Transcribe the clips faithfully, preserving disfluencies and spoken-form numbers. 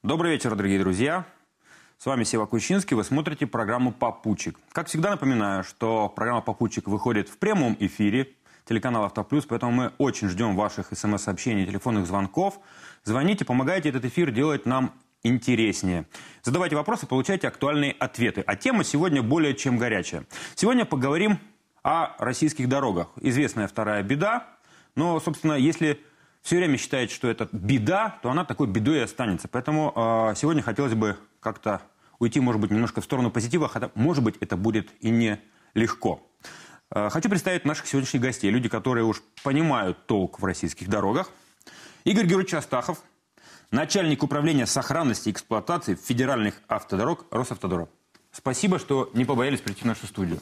Добрый вечер, дорогие друзья. С вами Сева Кущинский. Вы смотрите программу «Попутчик». Как всегда, напоминаю, что программа «Попутчик» выходит в прямом эфире телеканала «Автоплюс», поэтому мы очень ждем ваших смс-сообщений, телефонных звонков. Звоните, помогайте этот эфир делать нам интереснее. Задавайте вопросы, получайте актуальные ответы. А тема сегодня более чем горячая. Сегодня поговорим о российских дорогах. Известная вторая беда. Но, собственно, если все время считаете, что это беда, то она такой бедой и останется. Поэтому э, сегодня хотелось бы как-то уйти, может быть, немножко в сторону позитива, хотя, может быть, это будет и не легко. Э, хочу представить наших сегодняшних гостей. Люди, которые уж понимают толк в российских дорогах. Игорь Георгиевич Астахов, начальник управления сохранности и эксплуатации федеральных автодорог Росавтодора. Спасибо, что не побоялись прийти в нашу студию.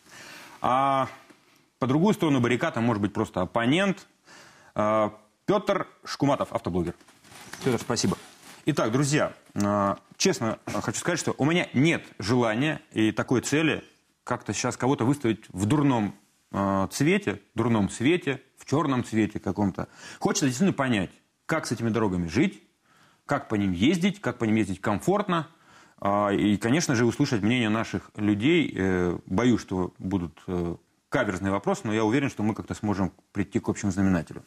А по другую сторону баррикад, а может быть просто оппонент, э, Петр Шкуматов, автоблогер. Петр, спасибо. Итак, друзья, э, честно хочу сказать, что у меня нет желания и такой цели как-то сейчас кого-то выставить в дурном э, цвете, дурном свете, в черном цвете каком-то. Хочется действительно понять, как с этими дорогами жить, как по ним ездить, как по ним ездить комфортно. Э, и, конечно же, услышать мнение наших людей. Э, боюсь, что будут э, каверзные вопросы, но я уверен, что мы как-то сможем прийти к общему знаменателю.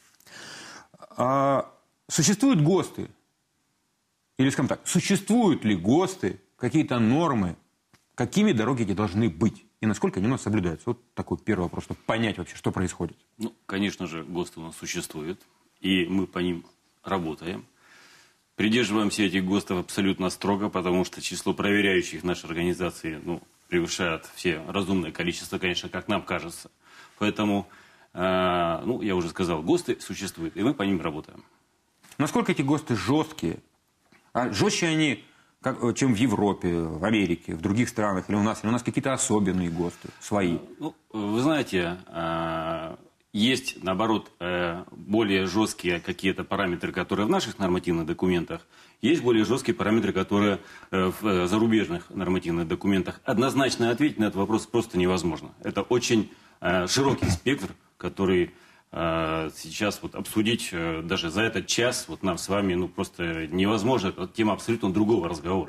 А существуют ГОСТы? Или, скажем так, существуют ли ГОСТы, какие-то нормы, какими дороги эти должны быть? И насколько они у нас соблюдаются? Вот такой первый вопрос, чтобы понять вообще, что происходит. Ну, конечно же, ГОСТы у нас существуют, и мы по ним работаем. Придерживаемся этих ГОСТов абсолютно строго, потому что число проверяющих нашей организации ну, превышает все разумное количество, конечно, как нам кажется. Поэтому... Ну, я уже сказал, ГОСТы существуют, и мы по ним работаем. Насколько эти ГОСТы жесткие? А жестче они, как, чем в Европе, в Америке, в других странах, или у нас? Или у нас какие-то особенные ГОСТы, свои? Ну, вы знаете, есть, наоборот, более жесткие какие-то параметры, которые в наших нормативных документах, есть более жесткие параметры, которые в зарубежных нормативных документах. Однозначно ответить на этот вопрос просто невозможно. Это очень широкий спектр, который э, сейчас вот обсудить э, даже за этот час вот нам с вами ну просто невозможно. Это тема абсолютно другого разговора.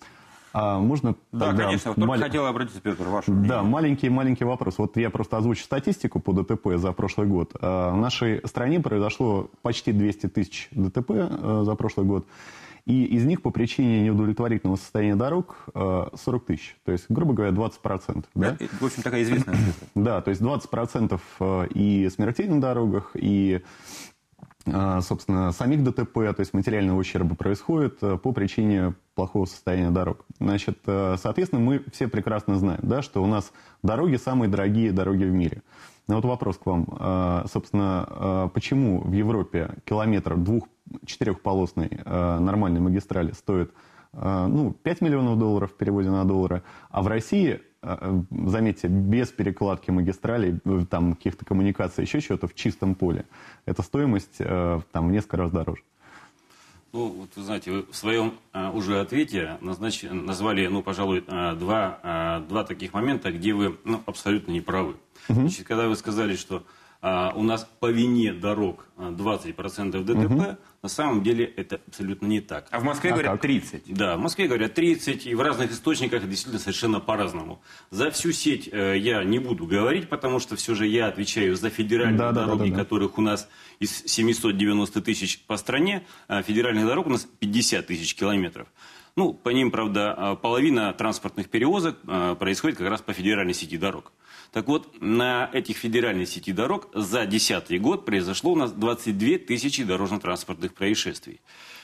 А можно да, конечно. Вот мал... хотел обратиться, Петр, ваше Да, маленький-маленький вопрос. Вот я просто озвучу статистику по ДТП за прошлый год. В нашей стране произошло почти двести тысяч ДТП за прошлый год. И из них по причине неудовлетворительного состояния дорог сорок тысяч. То есть, грубо говоря, двадцать процентов. Да? Да, в общем, такая известная цифра. Да, то есть двадцать процентов и смертей на дорогах, и, собственно, самих ДТП, то есть материального ущерба происходит по причине плохого состояния дорог. Значит, соответственно, мы все прекрасно знаем, да, что у нас дороги самые дорогие дороги в мире. Но вот вопрос к вам. Собственно, почему в Европе километр двух-четырехполосной нормальной магистрали стоит ну, пять миллионов долларов в переводе на доллары, а в России, заметьте, без перекладки магистралей, там каких-то коммуникаций, еще чего-то в чистом поле, эта стоимость там в несколько раз дороже? Ну, вот вы знаете, вы в своем а, уже ответе назнач... назвали, ну, пожалуй, а, два, а, два таких момента, где вы ну, абсолютно не правы. Uh-huh. Значит, когда вы сказали, что а, у нас по вине дорог двадцать процентов ДТП, uh-huh. на самом деле это абсолютно не так. А в Москве а говорят тридцать процентов. Да, в Москве говорят тридцать процентов, и в разных источниках действительно совершенно по-разному. За всю сеть э, я не буду говорить, потому что все же я отвечаю за федеральные да, дороги, да, да, да, которых да. у нас из семисот девяноста тысяч по стране, а федеральных дорог у нас пятьдесят тысяч километров. Ну, по ним, правда, половина транспортных перевозок происходит как раз по федеральной сети дорог. Так вот, на этих федеральной сети дорог за две тысячи десятый год произошло у нас двадцать две тысячи дорожно-транспортных происшествий.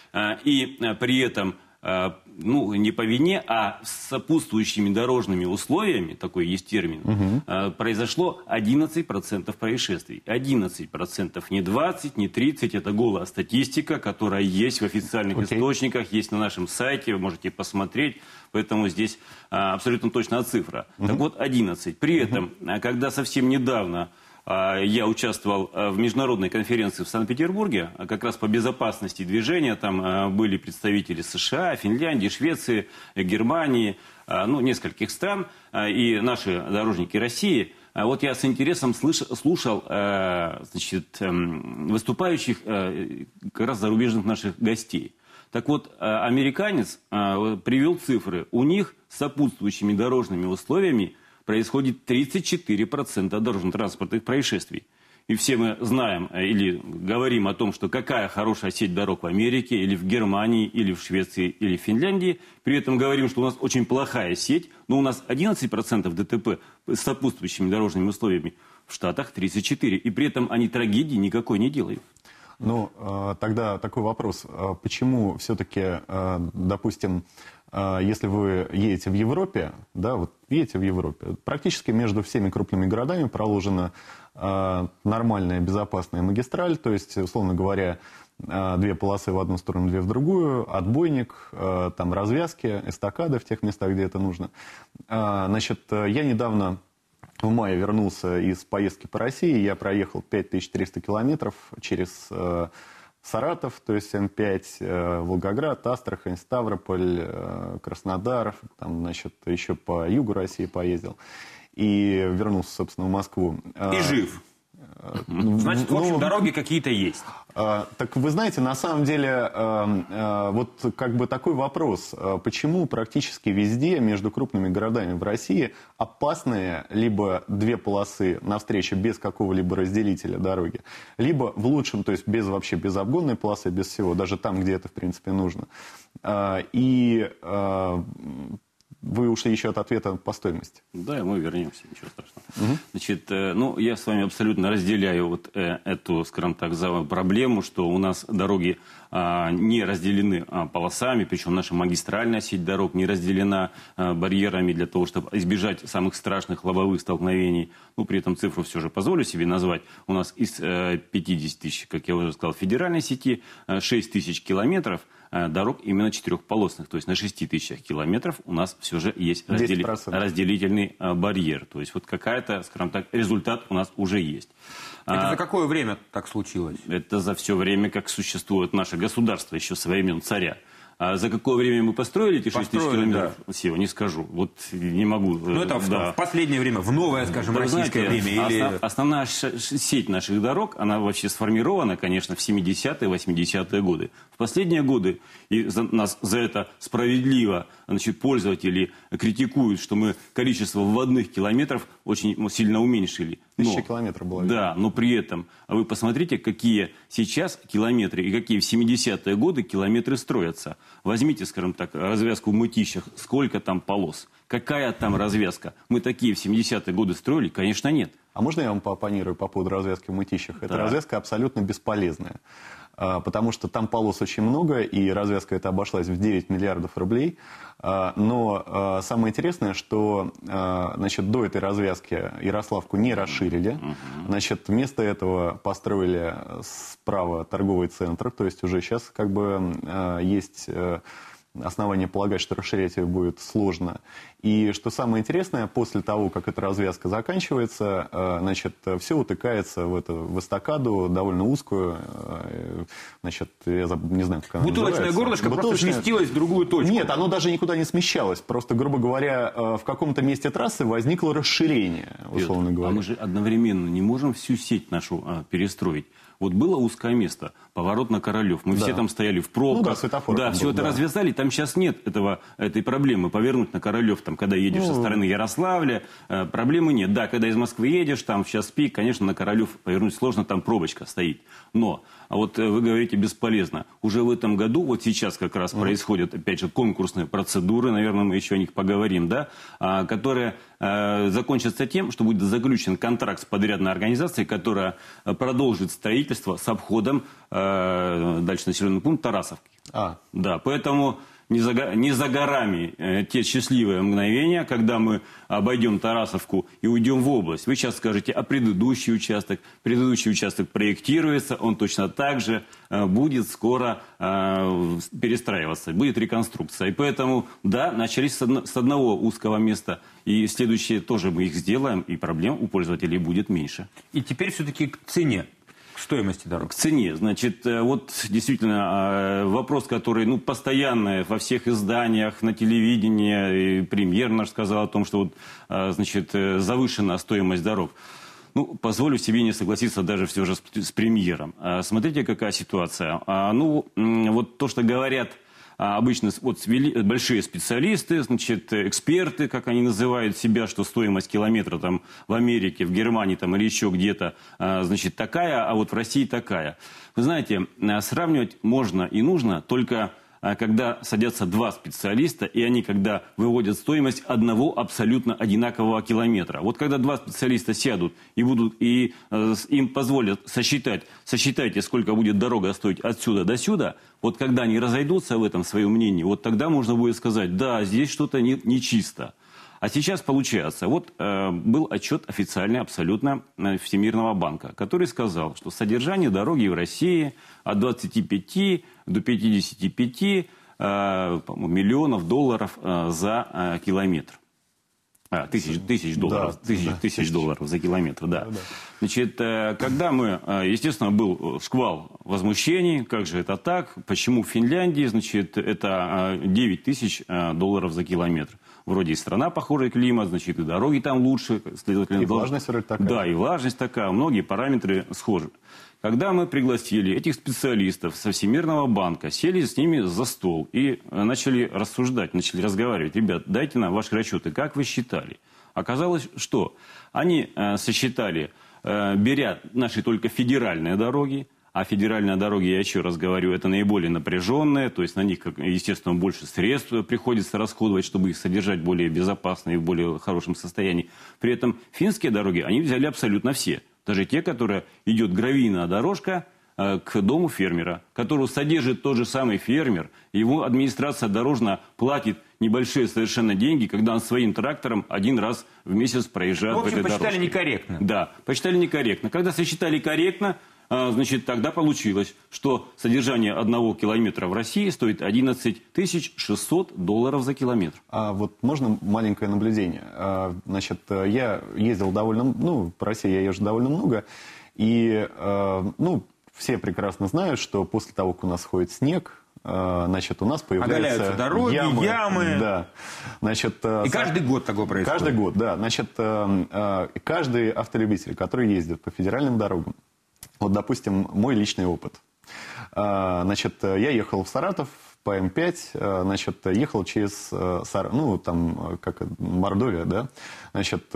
И при этом, ну, не по вине, а с сопутствующими дорожными условиями, такой есть термин, угу. произошло одиннадцать процентов происшествий. одиннадцать процентов, не двадцать, не тридцать, это голая статистика, которая есть в официальных okay. источниках, есть на нашем сайте, вы можете посмотреть. Поэтому здесь а, абсолютно точная цифра. Uh-huh. Так вот, одиннадцать. При этом, uh-huh. когда совсем недавно а, я участвовал а, в международной конференции в Санкт-Петербурге, а, как раз по безопасности движения, там а, были представители США, Финляндии, Швеции, Германии, а, ну, нескольких стран, а, и наши дорожники России. А, вот я с интересом слыш, слушал а, значит, а, выступающих а, как раз зарубежных наших гостей. Так вот, американец привел цифры. У них с сопутствующими дорожными условиями происходит тридцать четыре процента дорожно-транспортных происшествий. И все мы знаем или говорим о том, что какая хорошая сеть дорог в Америке, или в Германии, или в Швеции, или в Финляндии. При этом говорим, что у нас очень плохая сеть, но у нас одиннадцать процентов ДТП с сопутствующими дорожными условиями, в Штатах тридцать четыре процента. И при этом они трагедии никакой не делают. Ну, тогда такой вопрос. Почему все-таки, допустим, если вы едете в Европе, да, вот едете в Европе, практически между всеми крупными городами проложена нормальная, безопасная магистраль, то есть, условно говоря, две полосы в одну сторону, две в другую, отбойник, там развязки, эстакады в тех местах, где это нужно. Значит, я недавно в мае вернулся из поездки по России, я проехал пять тысяч триста километров через Саратов, то есть М пять, Волгоград, Астрахань, Ставрополь, Краснодар, там, значит, еще по югу России поездил. И вернулся, собственно, в Москву. И жив. Значит, в общем, ну, дороги какие-то есть. А, так вы знаете, на самом деле, а, а, вот как бы такой вопрос. А, почему практически везде между крупными городами в России опасные либо две полосы навстречу без какого-либо разделителя дороги, либо в лучшем, то есть без вообще без обгонной полосы, без всего, даже там, где это в принципе нужно. А, и... А, Вы ушли еще от ответа по стоимости. Да, мы вернемся, ничего страшного. Угу. Значит, ну, я с вами абсолютно разделяю вот эту, скажем так, проблему, что у нас дороги а, не разделены а, полосами, причем наша магистральная сеть дорог не разделена а, барьерами для того, чтобы избежать самых страшных лобовых столкновений. Ну, при этом цифру все же позволю себе назвать. У нас из а, пятидесяти тысяч, как я уже сказал, федеральной сети, а, шесть тысяч километров дорог именно четырехполосных. То есть на шести тысячах километров у нас все же есть раздели... разделительный а, барьер. То есть вот какая-то, скажем так, результат у нас уже есть. Это а, за какое время так случилось? Это за все время, как существует наше государство, еще со времен царя. А за какое время мы построили эти шесть тысяч километров? Да. Сева, не скажу. Вот не могу. Ну, это да. в последнее время, в новое, скажем, да, российское знаете, время. Или... Основ, основная сеть наших дорог, она вообще сформирована, конечно, в семидесятые, восьмидесятые годы. В последние годы, и за, нас за это справедливо, значит, пользователи критикуют, что мы количество вводных километров очень сильно уменьшили. Тысяча километров было. Да, но при этом, вы посмотрите, какие сейчас километры и какие в семидесятые годы километры строятся. Возьмите, скажем так, развязку в Мытищах, сколько там полос, какая там развязка. Мы такие в семидесятые годы строили? Конечно, нет. А можно я вам поопонирую по поводу развязки в Мытищах? Да. Эта развязка абсолютно бесполезная. Потому что там полос очень много, и развязка эта обошлась в девять миллиардов рублей. Но самое интересное, что значит, до этой развязки Ярославку не расширили. Значит, вместо этого построили справа торговый центр. То есть уже сейчас как бы есть... основания полагать, что расширять ее будет сложно. И что самое интересное, после того, как эта развязка заканчивается, значит, все утыкается в, это, в эстакаду, довольно узкую, значит, я не знаю, как она Бутылочное называется. горлышко Бутылочное... просто сместилось в другую точку. Нет, оно даже никуда не смещалось. Просто, грубо говоря, в каком-то месте трассы возникло расширение, условно Петр, говоря. А мы же одновременно не можем всю сеть нашу а, перестроить. Вот было узкое место, поворот на Королев. Мы да. все там стояли в пробках. Ну да, светофор. Да, все был, это да. развязали. Там сейчас нет этого, этой проблемы. Повернуть на Королев, там, когда едешь ну... со стороны Ярославля, э, проблемы нет. Да, когда из Москвы едешь, там в час пик, конечно, на Королев повернуть сложно, там пробочка стоит. Но, а вот э, вы говорите, бесполезно. Уже в этом году, вот сейчас как раз mm. происходят, опять же, конкурсные процедуры, наверное, мы еще о них поговорим, да, э, которые э, закончатся тем, что будет заключен контракт с подрядной организацией, которая продолжит строительство с обходом э, дальше населенный пункт Тарасовки. А. Да, поэтому не за, не за горами э, те счастливые мгновения, когда мы обойдем Тарасовку и уйдем в область. Вы сейчас скажете, а предыдущий участок? Предыдущий участок проектируется, он точно так же э, будет скоро э, перестраиваться, будет реконструкция. И поэтому, да, начались с, одно, с одного узкого места, и следующие тоже мы их сделаем, и проблем у пользователей будет меньше. И теперь все-таки к цене. К стоимости дорог. К цене. Значит, вот действительно вопрос, который ну, постоянно во всех изданиях, на телевидении, и премьер наш сказал о том, что вот, значит, завышена стоимость дорог. Ну, позволю себе не согласиться даже все же с, с премьером. А, смотрите, какая ситуация. А, ну, вот то, что говорят а, обычно вот, вели, большие специалисты, значит, эксперты, как они называют себя, что стоимость километра там, в Америке, в Германии там, или еще где-то, а, значит, такая, а вот в России такая. Вы знаете, сравнивать можно и нужно только когда садятся два специалиста, и они, когда выводят стоимость одного абсолютно одинакового километра. Вот когда два специалиста сядут и, будут, и э, им позволят сосчитать, сосчитайте, сколько будет дорога стоить отсюда до сюда, вот когда они разойдутся в этом своем мнении, вот тогда можно будет сказать, да, здесь что-то не, нечисто. А сейчас получается, вот э, был отчет официальный абсолютно э, Всемирного банка, который сказал, что содержание дороги в России от двадцати пяти до пятидесяти пяти э, миллионов долларов э, за э, километр. А, тысяч, тысяч долларов, да, тысяч, да, тысяч, тысяч долларов за километр, да. Да, да. Значит, когда мы, естественно, был шквал возмущений, как же это так, почему в Финляндии, значит, это девять тысяч долларов за километр. Вроде и страна похожая, климат, значит, и дороги там лучше. Следовательно, и влажность вроде такая. Да, и влажность такая, многие параметры схожи. Когда мы пригласили этих специалистов со Всемирного банка, сели с ними за стол и начали рассуждать, начали разговаривать. Ребят, дайте нам ваши расчеты, как вы считали? Оказалось, что они э, сосчитали, э, беря наши только федеральные дороги, а федеральные дороги, я еще раз говорю, это наиболее напряженные, то есть на них, естественно, больше средств приходится расходовать, чтобы их содержать более безопасно и в более хорошем состоянии. При этом финские дороги, они взяли абсолютно все. Даже те, которые идет гравийная дорожка э, к дому фермера, которую содержит тот же самый фермер. Его администрация дорожная платит небольшие совершенно деньги, когда он своим трактором один раз в месяц проезжает, ну, в общем, по этой дорожке. посчитали некорректно. Да, посчитали некорректно. Когда сосчитали корректно, э, значит, тогда получилось, что содержание одного километра в России стоит одиннадцать тысяч шестьсот долларов за километр. А вот можно маленькое наблюдение? А, значит, я ездил довольно, ну, по России я езжу довольно много, и, а, ну, все прекрасно знают, что после того, как у нас сходит снег, значит, у нас появляются дороги, ямы. ямы. Да. Значит, и каждый год такое происходит? Каждый год, да. Значит, каждый автолюбитель, который ездит по федеральным дорогам, вот, допустим, мой личный опыт. Значит, я ехал в Саратов по эм пять, значит, ехал через, ну, там, как Мордовия, да, значит,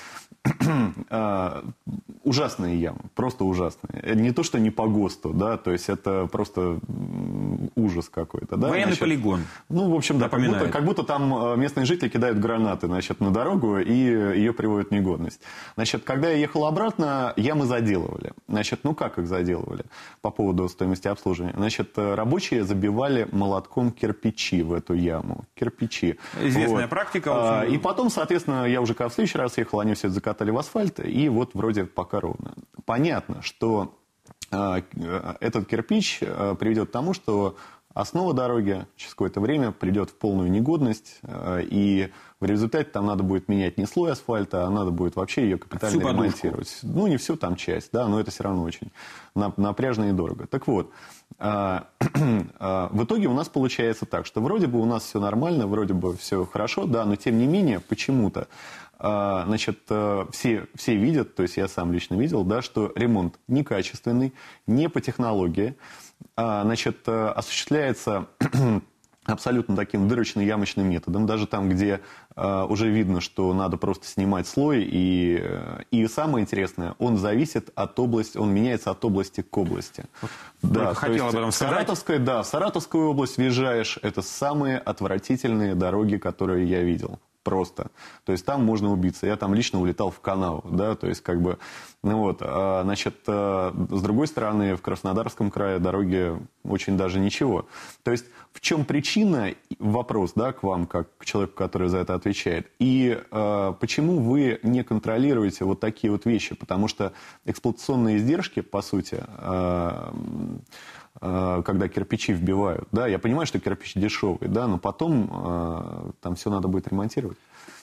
ужасные ямы, просто ужасные. Не то, что не по ГОСТу, да, то есть это просто ужас какой-то. Да? Военный значит, полигон. Ну, в общем, да, как будто, как будто там местные жители кидают гранаты, значит, на дорогу и ее приводят в негодность. Значит, когда я ехал обратно, ямы заделывали. Значит, ну как их заделывали по поводу стоимости обслуживания? Значит, рабочие забивали молотком кирпичи в эту яму. Кирпичи. Известная вот. практика. А, и потом, соответственно, я уже когда в следующий раз ехал, они все это закатали в асфальт, и вот вроде пока ровно. Понятно, что э, этот кирпич э, приведет к тому, что основа дороги через какое-то время придет в полную негодность, э, и в результате там надо будет менять не слой асфальта, а надо будет вообще ее капитально всю ремонтировать. Подушку. Ну, не всю там часть, да, но это все равно очень напряжно и дорого. Так вот, э, э, в итоге у нас получается так, что вроде бы у нас все нормально, вроде бы все хорошо, да, но тем не менее почему-то значит, все, все видят, то есть я сам лично видел, да, что ремонт некачественный, не по технологии, значит, осуществляется абсолютно таким дырочно-ямочным методом, даже там, где уже видно, что надо просто снимать слой, и, и самое интересное, он зависит от области, он меняется от области к области. Да, хотел об этом сказать. Саратовская, да, в Саратовскую область въезжаешь, это самые отвратительные дороги, которые я видел. Просто. То есть там можно убиться. Я там лично улетал в канаву, да, то есть как бы, ну вот, а, значит, а, с другой стороны, в Краснодарском крае дороги очень даже ничего. То есть в чем причина, вопрос, да, к вам, как к человеку, который за это отвечает, и а, почему вы не контролируете вот такие вот вещи, потому что эксплуатационные издержки, по сути, а, когда кирпичи вбивают. Да, я понимаю, что кирпич дешевый, да, но потом э, там все надо будет ремонтировать.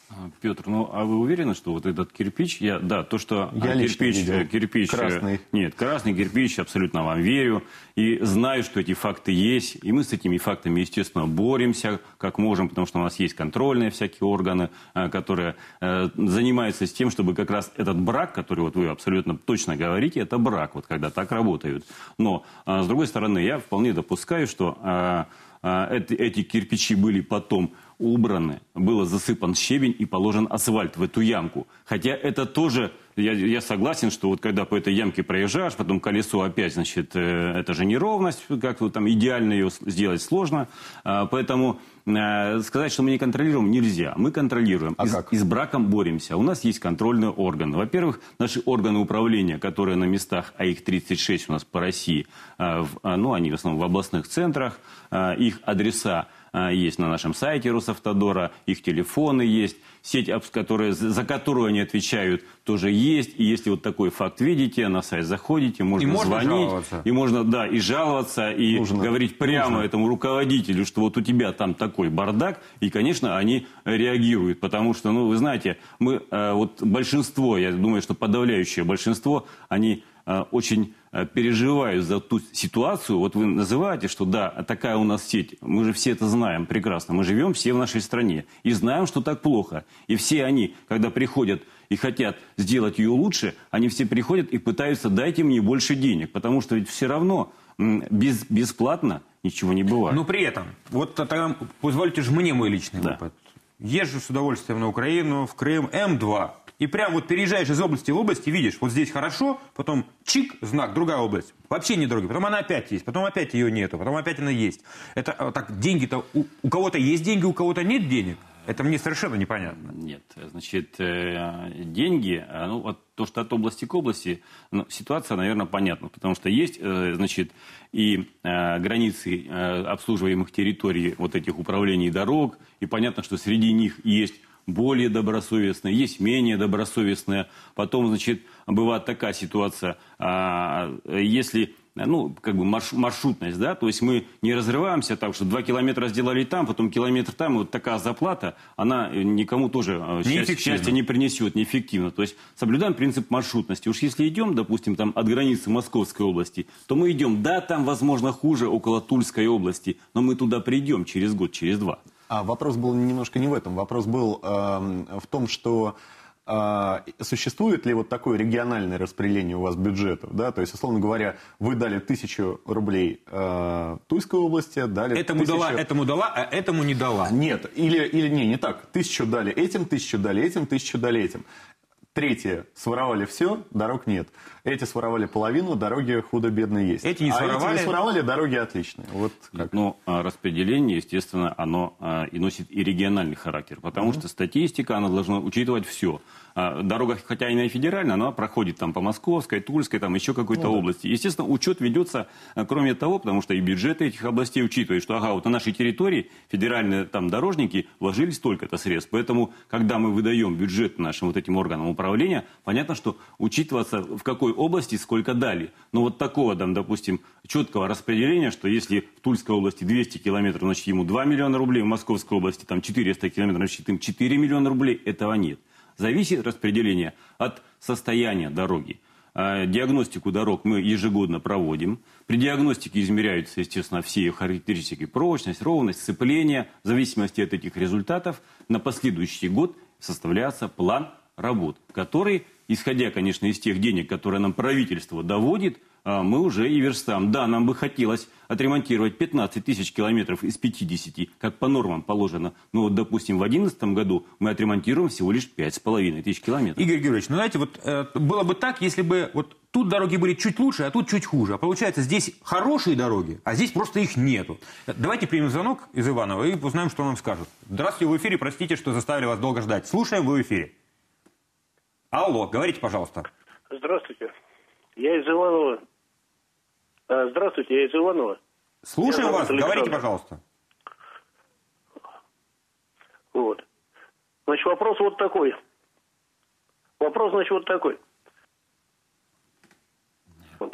Петр, ну а вы уверены, что вот этот кирпич, я, да, то, что я кирпич, кирпич, красный. Нет, красный кирпич, абсолютно вам верю. И знаю, что эти факты есть. И мы с этими фактами, естественно, боремся, как можем, потому что у нас есть контрольные всякие органы, которые занимаются с тем, чтобы как раз этот брак, который вот вы абсолютно точно говорите, это брак, вот когда так работают. Но, с другой стороны, я вполне допускаю, что эти, эти кирпичи были потом убраны, было засыпан щебень и положен асфальт в эту ямку. Хотя это тоже, я, я согласен, что вот когда по этой ямке проезжаешь, потом колесо опять, значит, э, это же неровность, как вот там идеально ее сделать сложно. А, поэтому э, сказать, что мы не контролируем, нельзя. Мы контролируем. А и, как? и с браком боремся. У нас есть контрольные органы. Во-первых, наши органы управления, которые на местах, а их тридцать шесть у нас по России, э, в, ну, они в основном в областных центрах, э, их адреса есть на нашем сайте Росавтодора, их телефоны есть, сеть, которые, за которую они отвечают, тоже есть. И если вот такой факт видите, на сайт заходите, можно, и можно звонить, жаловаться. и можно, да, и жаловаться, и нужно, говорить прямо нужно. этому руководителю, что вот у тебя там такой бардак, и, конечно, они реагируют, потому что, ну, вы знаете, мы, вот большинство, я думаю, что подавляющее большинство, они очень переживаю за ту ситуацию. Вот вы называете, что да, такая у нас сеть. Мы же все это знаем прекрасно. Мы живем все в нашей стране. И знаем, что так плохо. И все они, когда приходят и хотят сделать ее лучше, они все приходят и пытаются дайте мне больше денег. Потому что ведь все равно без, бесплатно ничего не бывает. Но при этом, вот тогда позвольте же мне мой личный да. опыт. Езжу с удовольствием на Украину, в Крым, эм два. И прям вот переезжаешь из области в область и видишь, вот здесь хорошо, потом чик, знак, другая область. Вообще не дорогая. Потом она опять есть, потом опять ее нету, потом опять она есть. Это так, деньги-то, у, у кого-то есть деньги, у кого-то нет денег. Это мне совершенно непонятно. Нет, значит, деньги, ну вот то, что от области к области, ну, ситуация, наверное, понятна. Потому что есть, значит, и границы обслуживаемых территорий вот этих управлений дорог, и понятно, что среди них есть более добросовестные, есть менее добросовестные. Потом, значит, бывает такая ситуация, если, ну, как бы маршрутность, да, то есть мы не разрываемся так, что два километра сделали там, потом километр там, и вот такая заплата, она никому тоже счастья, счастья не принесет, неэффективно. То есть соблюдаем принцип маршрутности. Уж если идем, допустим, там от границы Московской области, то мы идем, да, там, возможно, хуже, около Тульской области, но мы туда придем через год, через два. А вопрос был немножко не в этом. Вопрос был э, в том, что э, существует ли вот такое региональное распределение у вас бюджетов, да? То есть, условно говоря, вы дали тысячу рублей э, Тульской области, дали этому тысячу... дала, этому дала, а этому не дала. Нет, или, или не, не так. Тысячу дали этим, тысячу дали этим, тысячу дали этим. Третьи своровали все, дорог нет. Эти своровали половину, дороги худо-бедно есть. Эти не а своровали... эти не своровали, дороги отличные. Вот как. Ну, распределение, естественно, оно и носит и региональный характер. Потому mm-hmm. что статистика, она должна учитывать все. Дорога, хотя и не федеральная, она проходит там по Московской, Тульской, там еще какой-то ну, области. Да. Естественно, учет ведется, кроме того, потому что и бюджеты этих областей учитывают, что ага, вот на нашей территории федеральные там дорожники вложили столько-то средств. Поэтому, когда мы выдаем бюджет нашим вот этим органам управления, понятно, что учитываться в какой области сколько дали. Но вот такого, там, допустим, четкого распределения, что если в Тульской области двести километров, значит ему два миллиона рублей, в Московской области там четыреста километров, значит им четыре миллиона рублей, этого нет. Зависит распределение от состояния дороги. Диагностику дорог мы ежегодно проводим. При диагностике измеряются, естественно, все ее характеристики: прочность, ровность, сцепление. В зависимости от этих результатов на последующий год составляется план работ, который, исходя, конечно, из тех денег, которые нам правительство доводит, мы уже и верстаем. Да, нам бы хотелось отремонтировать пятнадцать тысяч километров из пятидесяти, как по нормам положено. Но вот, допустим, в две тысячи одиннадцатом году мы отремонтируем всего лишь пять с половиной тысяч километров. Игорь Георгиевич, ну знаете, вот э, было бы так, если бы вот тут дороги были чуть лучше, а тут чуть хуже. А получается, здесь хорошие дороги, а здесь просто их нету. Давайте примем звонок из Иванова и узнаем, что нам скажут. Здравствуйте, в эфире. Простите, что заставили вас долго ждать. Слушаем, вы в эфире. Алло, говорите, пожалуйста. Здравствуйте. Я из Иванова. Здравствуйте, я из Иванова. Слушаем вас, Александр. Говорите, пожалуйста. Вот. Значит, вопрос вот такой. Вопрос, значит, вот такой. Вот.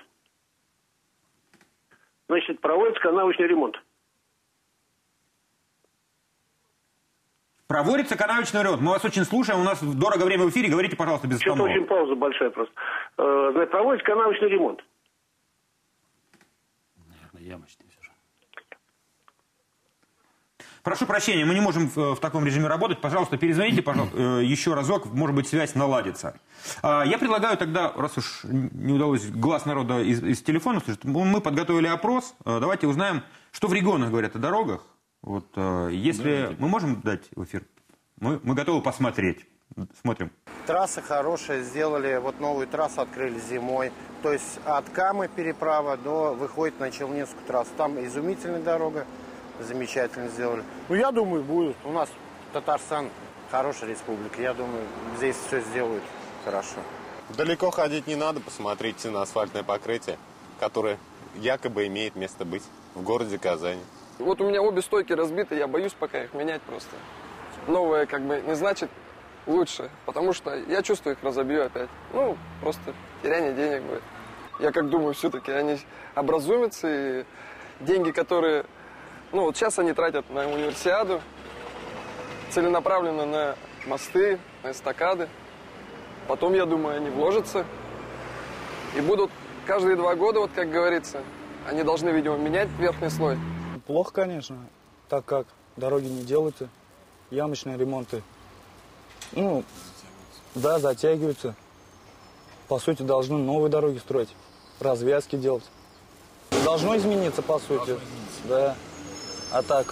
Значит, проводится канавочный ремонт. Проводится канавочный ремонт. Мы вас очень слушаем. У нас дорого время в эфире. Говорите, пожалуйста, без остановок. Что-то очень пауза большая просто. Э, проводится канавочный ремонт. Наверное, ямочный все же. Прошу прощения, мы не можем в, в таком режиме работать. Пожалуйста, перезвоните, пожалуйста, э, еще разок. Может быть, связь наладится. А, я предлагаю тогда, раз уж не удалось глаз народа из, из телефона слышать, мы подготовили опрос. Давайте узнаем, что в регионах говорят о дорогах. Вот, э, если да, мы можем дать в эфир, мы, мы готовы посмотреть. Смотрим. Трассы хорошие, сделали, вот новую трассу открыли зимой. То есть от Камы переправа до выходит на Челнинскую трассу. Там изумительная дорога, замечательно сделали. Ну, я думаю, будет. У нас Татарстан хорошая республика. Я думаю, здесь все сделают хорошо. Далеко ходить не надо, посмотрите на асфальтное покрытие, которое якобы имеет место быть в городе Казани. Вот у меня обе стойки разбиты, я боюсь пока их менять просто. Новое как бы не значит лучше, потому что я чувствую, их разобью опять. Ну, просто теряние денег будет. Я как думаю, все-таки они образумятся, и деньги, которые... Ну, вот сейчас они тратят на универсиаду, целенаправленно на мосты, на эстакады. Потом, я думаю, они вложатся и будут каждые два года, вот как говорится, они должны, видимо, менять верхний слой. Плохо, конечно, так как дороги не делаются, ямочные ремонты, ну, да, затягиваются. По сути, должны новые дороги строить, развязки делать. Должно измениться, по сути, да. А так,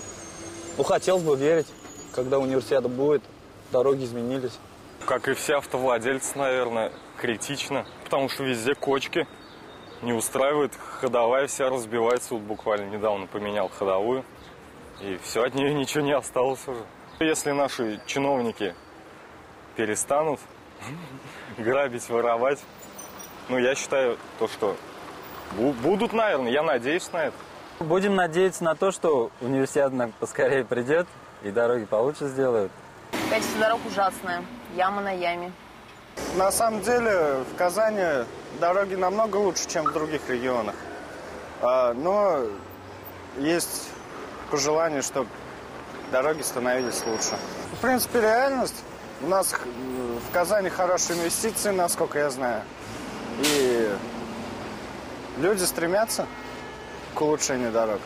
ну, хотелось бы верить, когда универсиада будет, дороги изменились. Как и все автовладельцы, наверное, критично, потому что везде кочки. Не устраивает, ходовая вся разбивается, вот буквально недавно поменял ходовую, и все, от нее ничего не осталось уже. Если наши чиновники перестанут грабить, воровать, ну, я считаю, то, что будут, наверное, я надеюсь на это. Будем надеяться на то, что универсиада поскорее придет, и дороги получше сделают. Качество дорог ужасное, яма на яме. На самом деле в Казани дороги намного лучше, чем в других регионах. А, но есть пожелание, чтобы дороги становились лучше. В принципе, реальность. У нас в Казани хорошие инвестиции, насколько я знаю. И люди стремятся к улучшению дорог.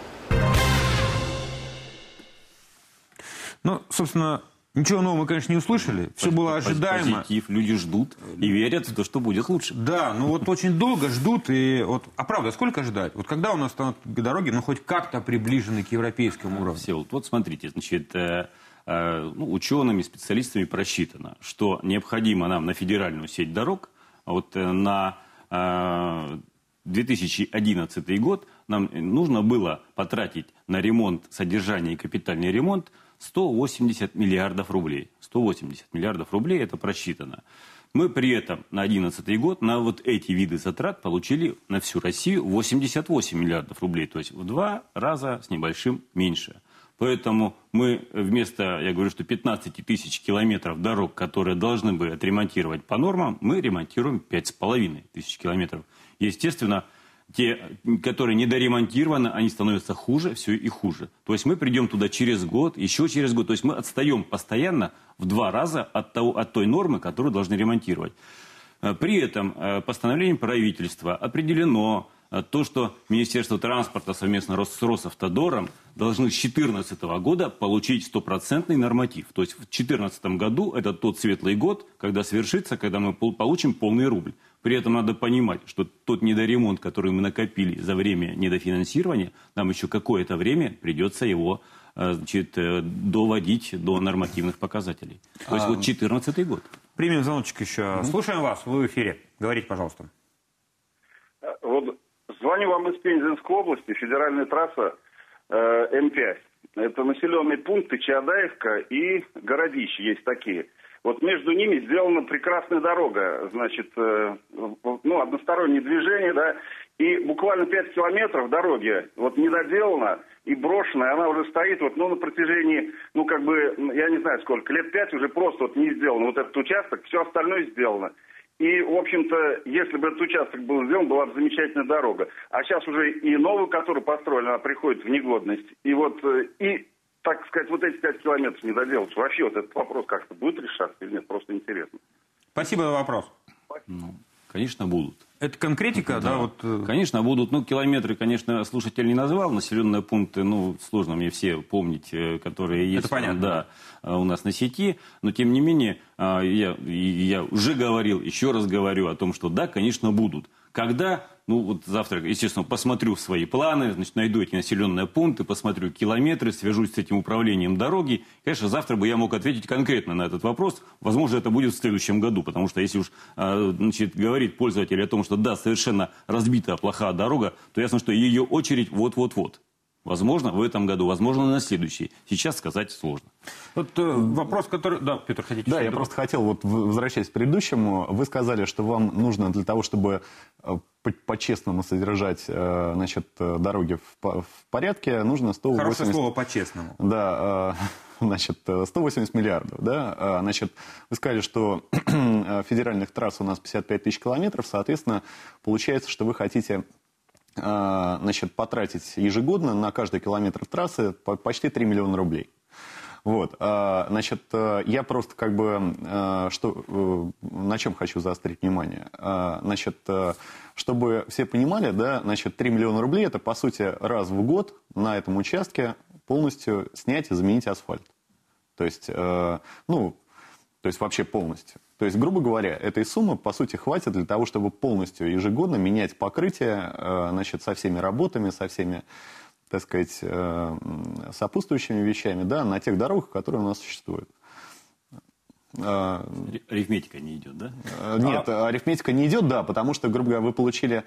Ну, собственно... Ничего нового мы, конечно, не услышали. Все было ожидаемо. Позитив. Люди ждут и верят в то, что будет лучше. Да, ну вот очень долго ждут. И вот, а правда, сколько ждать? Вот когда у нас станут дороги, ну, хоть как-то приближены к европейскому уровню? Все, вот, вот смотрите, значит, э, э, ну, учеными, специалистами просчитано, что необходимо нам на федеральную сеть дорог, вот э, на э, две тысячи одиннадцатый год нам нужно было потратить на ремонт, содержание и капитальный ремонт сто восемьдесят миллиардов рублей. сто восемьдесят миллиардов рублей это просчитано. Мы при этом на две тысячи одиннадцатый год на вот эти виды затрат получили на всю Россию восемьдесят восемь миллиардов рублей. То есть в два раза с небольшим меньше. Поэтому мы вместо, я говорю, что пятнадцать тысяч километров дорог, которые должны бы отремонтировать по нормам, мы ремонтируем пять с половиной тысяч километров. Естественно, те, которые недоремонтированы, они становятся хуже, все и хуже. То есть мы придем туда через год, еще через год. То есть мы отстаем постоянно в два раза от, того, от той нормы, которую должны ремонтировать. При этом постановлением правительства определено то, что Министерство транспорта совместно с Росавтодором должны с две тысячи четырнадцатого года получить стопроцентный норматив. То есть в две тысячи четырнадцатом году это тот светлый год, когда свершится, когда мы получим полный рубль. При этом надо понимать, что тот недоремонт, который мы накопили за время недофинансирования, нам еще какое-то время придется его, значит, доводить до нормативных показателей. То есть а... вот две тысячи четырнадцатый год. Примем звоночек еще. Mm-hmm. Слушаем вас, вы в эфире. Говорите, пожалуйста. Вот звоню вам из Пензенской области, федеральная трасса э, эм пять. Это населенные пункты Чаадаевка и Городище, есть такие. Вот между ними сделана прекрасная дорога, значит, э, ну, одностороннее движение, да, и буквально пять километров дороги вот недоделана и брошенная, она уже стоит вот, ну, на протяжении, ну, как бы, я не знаю сколько, лет пять уже просто вот не сделано, вот этот участок, все остальное сделано. И, в общем-то, если бы этот участок был сделан, была бы замечательная дорога. А сейчас уже и новую, которую построили, она приходит в негодность. И вот, и так сказать, вот эти пять километров не доделать? Вообще вот этот вопрос как-то будет решаться или нет? Просто интересно. Спасибо за вопрос. Ну, конечно, будут. Это конкретика, да? да вот... Конечно, будут. Ну, километры, конечно, слушатель не назвал. Населенные пункты, ну, сложно мне все помнить, которые есть. Это понятно. Да, у нас на сети. Но, тем не менее, я, я уже говорил, еще раз говорю о том, что да, конечно, будут. Когда, ну, вот завтра, естественно, посмотрю свои планы, значит, найду эти населенные пункты, посмотрю километры, свяжусь с этим управлением дороги. Конечно, завтра бы я мог ответить конкретно на этот вопрос. Возможно, это будет в следующем году, потому что если уж, значит, говорит пользователь о том, что да, совершенно разбитая, плохая дорога, то ясно, что ее очередь вот-вот-вот. Возможно, в этом году, возможно, на следующий. Сейчас сказать сложно. Вот э, вопрос, который... Да, Петр, хотите... Да, я просто хотел, вот возвращаясь к предыдущему, вы сказали, что вам нужно для того, чтобы по-честному содержать, значит, дороги в порядке, нужно сто восемьдесят... Хорошее слово «по-честному». Да, значит, сто восемьдесят миллиардов, да, значит, вы сказали, что федеральных трасс у нас пятьдесят пять тысяч километров, соответственно, получается, что вы хотите... значит, потратить ежегодно на каждый километр трассы почти три миллиона рублей. Вот, значит, я просто как бы, что, на чем хочу заострить внимание. Значит, чтобы все понимали, да, значит, три миллиона рублей это, по сути, раз в год на этом участке полностью снять и заменить асфальт. То есть, ну, то есть вообще полностью. То есть, грубо говоря, этой суммы, по сути, хватит для того, чтобы полностью ежегодно менять покрытие, значит, со всеми работами, со всеми, так сказать, сопутствующими вещами, да, на тех дорогах, которые у нас существуют. Арифметика не идет, да? Нет, а... арифметика не идет, да, потому что, грубо говоря, вы получили...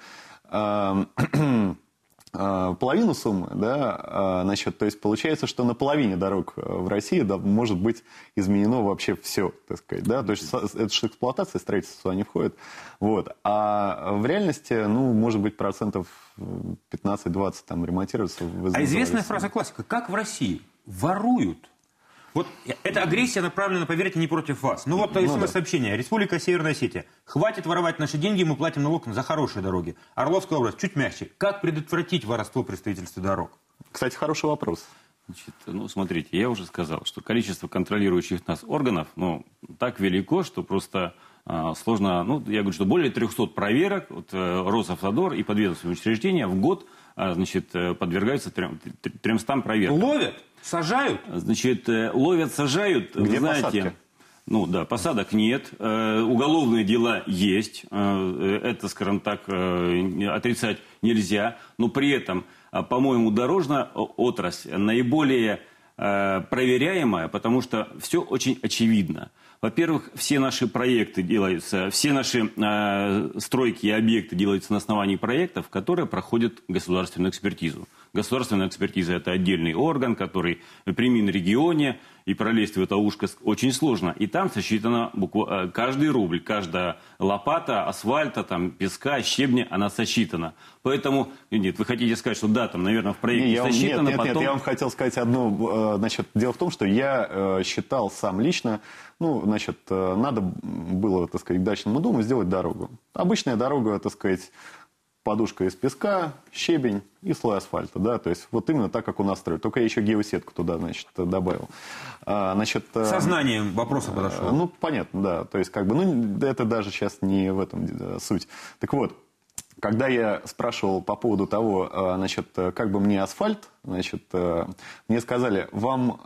половину суммы, да, значит, то есть получается, что на половине дорог в России да, может быть изменено вообще все, так сказать, да, то есть это же эксплуатация, строительство сюда не входит, вот, а в реальности, ну, может быть, процентов пятнадцать-двадцать там ремонтируется. А известная фраза классика, как в России воруют. Вот эта агрессия направлена, поверьте, не против вас. Ну вот ну, смс-сообщение. Да. Республика Северная Осетия. Хватит воровать наши деньги, мы платим налог за хорошие дороги. Орловская область, чуть мягче. Как предотвратить воровство при строительстве дорог? Кстати, хороший вопрос. Значит, ну, смотрите, я уже сказал, что количество контролирующих нас органов, ну, так велико, что просто э, сложно, ну, я говорю, что более трехсот проверок, вот, э, Росавтодор и подведомственные учреждения в год, э, значит, подвергаются тремстам проверкам. Ловят? Сажают? Значит, ловят, сажают, где знаете... Посадки? Ну да, посадок нет, э, уголовные дела есть, э, это, скажем так, э, отрицать нельзя, но при этом, э, по-моему, дорожная отрасль наиболее э, проверяемая, потому что все очень очевидно. Во-первых, все наши проекты делаются, все наши э, стройки и объекты делаются на основании проектов, которые проходят государственную экспертизу. Государственная экспертиза – это отдельный орган, который при Минрегионе, и пролезть в это ушко очень сложно. И там сосчитано буквально каждый рубль, каждая лопата асфальта, там, песка, щебня, она сосчитана. Поэтому, нет, вы хотите сказать, что да, там, наверное, в проекте не, сосчитано, нет, нет, потом... Нет, я вам хотел сказать одно. Значит, дело в том, что я считал сам лично, ну, значит, надо было, так сказать, к дачному дому сделать дорогу. Обычная дорога, так сказать, подушка из песка, щебень и слой асфальта, да, то есть вот именно так, как у нас строят. Только я еще геосетку туда, значит, добавил. А, значит, сознанием вопроса подошел. Ну, понятно, да, то есть как бы, ну, это даже сейчас не в этом суть. Так вот, когда я спрашивал по поводу того, значит, как бы мне асфальт, значит, мне сказали, вам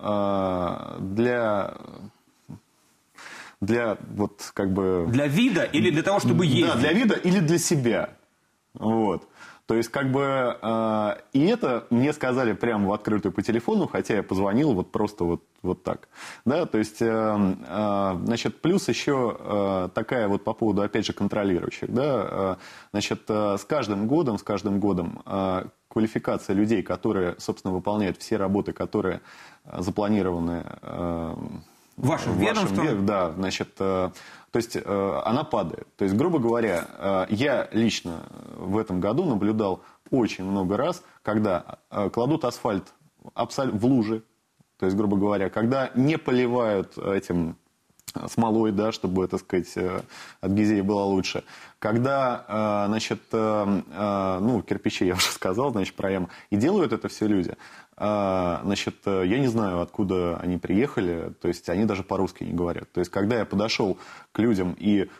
для... Для, вот, как бы... Для вида или для того, чтобы ездить? Да, для вида или для себя. Вот. То есть, как бы, э, и это мне сказали прямо в открытую по телефону, хотя я позвонил вот просто вот, вот так. Да, то есть, э, э, значит, плюс еще э, такая вот по поводу, опять же, контролирующих. Да, э, значит, э, с каждым годом, с каждым годом э, квалификация людей, которые, собственно, выполняют все работы, которые запланированы... Э, Вашим ведомством? Да, значит, э, то есть э, она падает. То есть, грубо говоря, э, я лично в этом году наблюдал очень много раз, когда э, кладут асфальт абсол- в лужи, то есть, грубо говоря, когда не поливают этим смолой, да, чтобы, так сказать, э, от гизеи было лучше. Когда, э, значит, э, э, ну, кирпичи я уже сказал, значит, про яму, и делают это все люди. Значит, я не знаю, откуда они приехали, то есть они даже по-русски не говорят. То есть когда я подошел к людям и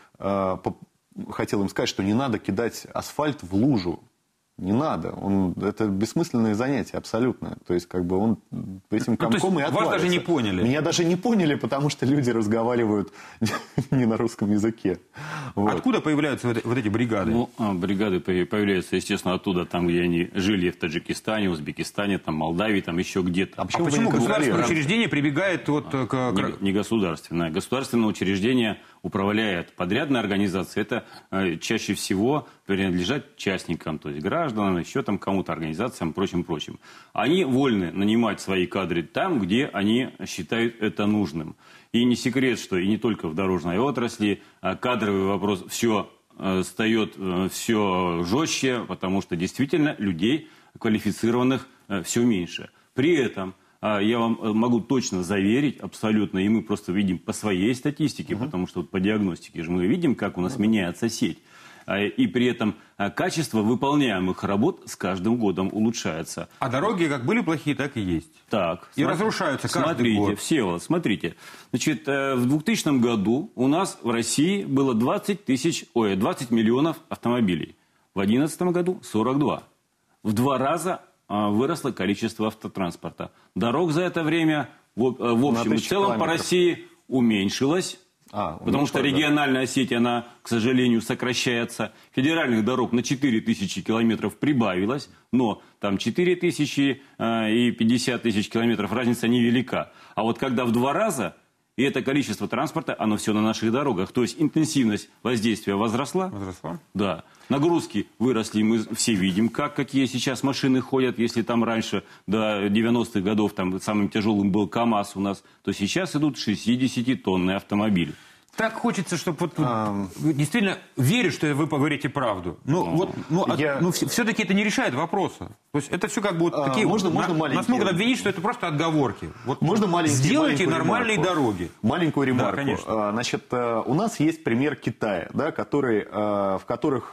хотел им сказать, что не надо кидать асфальт в лужу, не надо. Он, это бессмысленное занятие абсолютно. То есть, как бы он этим комком ну, и отвалится. Вас даже не поняли. Меня даже не поняли, потому что люди разговаривают не на русском языке. Вот. Откуда появляются вот эти бригады? Ну, бригады появляются, естественно, оттуда, там, где они жили, в Таджикистане, Узбекистане, там, Молдавии, там еще где-то. А почему, а почему государственное учреждение прибегает вот а, к... Не, не государственное. Государственное учреждение управляет подрядной организацией. Это э, чаще всего принадлежат частникам, то есть гражданам, еще там кому-то, организациям, прочим-прочим. Они вольны нанимать свои кадры там, где они считают это нужным. И не секрет, что и не только в дорожной отрасли кадровый вопрос все э, встает э, все жестче, потому что действительно людей квалифицированных э, все меньше. При этом э, я вам могу точно заверить, абсолютно, и мы просто видим по своей статистике, угу. потому что вот по диагностике же мы видим, как у нас угу. меняется сеть. И при этом качество выполняемых работ с каждым годом улучшается. А дороги как были плохие, так и есть. Так. И смотри, разрушаются каждый смотрите, год. Всеволод, смотрите. Значит, в двухтысячном году у нас в России было двадцать тысяч, ой, двадцать миллионов автомобилей. В две тысячи одиннадцатом году сорок два. В два раза выросло количество автотранспорта. Дорог за это время в, в общем и целом по России уменьшилось. А, потому что региональная сеть, она, к сожалению, сокращается. Федеральных дорог на четыре тысячи километров прибавилось, но там четыре тысячи э, и пятьдесят тысяч километров разница невелика. А вот когда в два раза, и это количество транспорта, оно все на наших дорогах. То есть интенсивность воздействия возросла. Возросла? Да. Нагрузки выросли, мы все видим, как, какие сейчас машины ходят. Если там раньше, до девяностых годов, там самым тяжелым был КАМАЗ у нас, то сейчас идут шестидесятитонные автомобили. Так хочется, чтобы вот а... действительно верю, что вы говорите правду. Но а... вот, ну, я... а, ну, все-таки это не решает вопроса. То есть это все как бы вот а, такие... Можно, можно на, нас могут обвинить, что это просто отговорки. Вот можно сделайте нормальные ремарку. дороги. Маленькую ремарку. Да, конечно. Значит, у нас есть пример Китая, да, который, в, которых,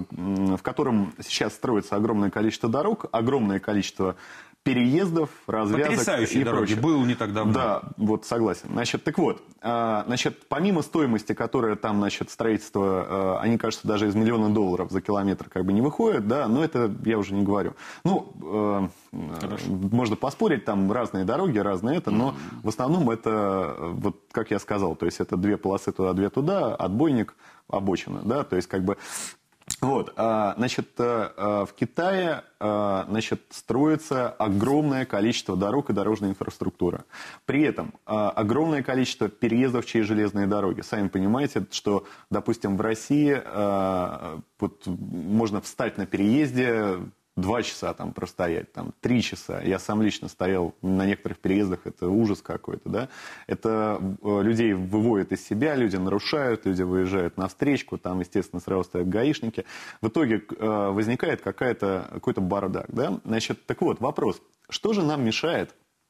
в котором сейчас строится огромное количество дорог, огромное количество переездов, развязок Потрясающие и дороги. прочее. Был не так давно. Да, вот согласен. Значит, так вот, значит, помимо стоимости, которая там, значит, строительство, они, кажется, даже из миллиона долларов за километр как бы не выходит, да, но это я уже не говорю. Ну, Хорошо. Можно поспорить, там разные дороги, разные это, но mm-hmm. в основном это, вот как я сказал, то есть это две полосы туда, две туда, отбойник, обочина, да, то есть как бы... Вот, значит, в Китае, значит, строится огромное количество дорог и дорожной инфраструктуры. При этом огромное количество переездов через железные дороги. Сами понимаете, что, допустим, в России вот, можно встать на переезде, два часа там простоять, там три часа. Я сам лично стоял на некоторых переездах, это ужас какой-то, да. Это людей выводит из себя, люди нарушают, люди выезжают на встречку, там, естественно, сразу стоят гаишники. В итоге э, возникает какая-то, какой-то бардак, да. Значит, так вот, вопрос, что же нам мешает,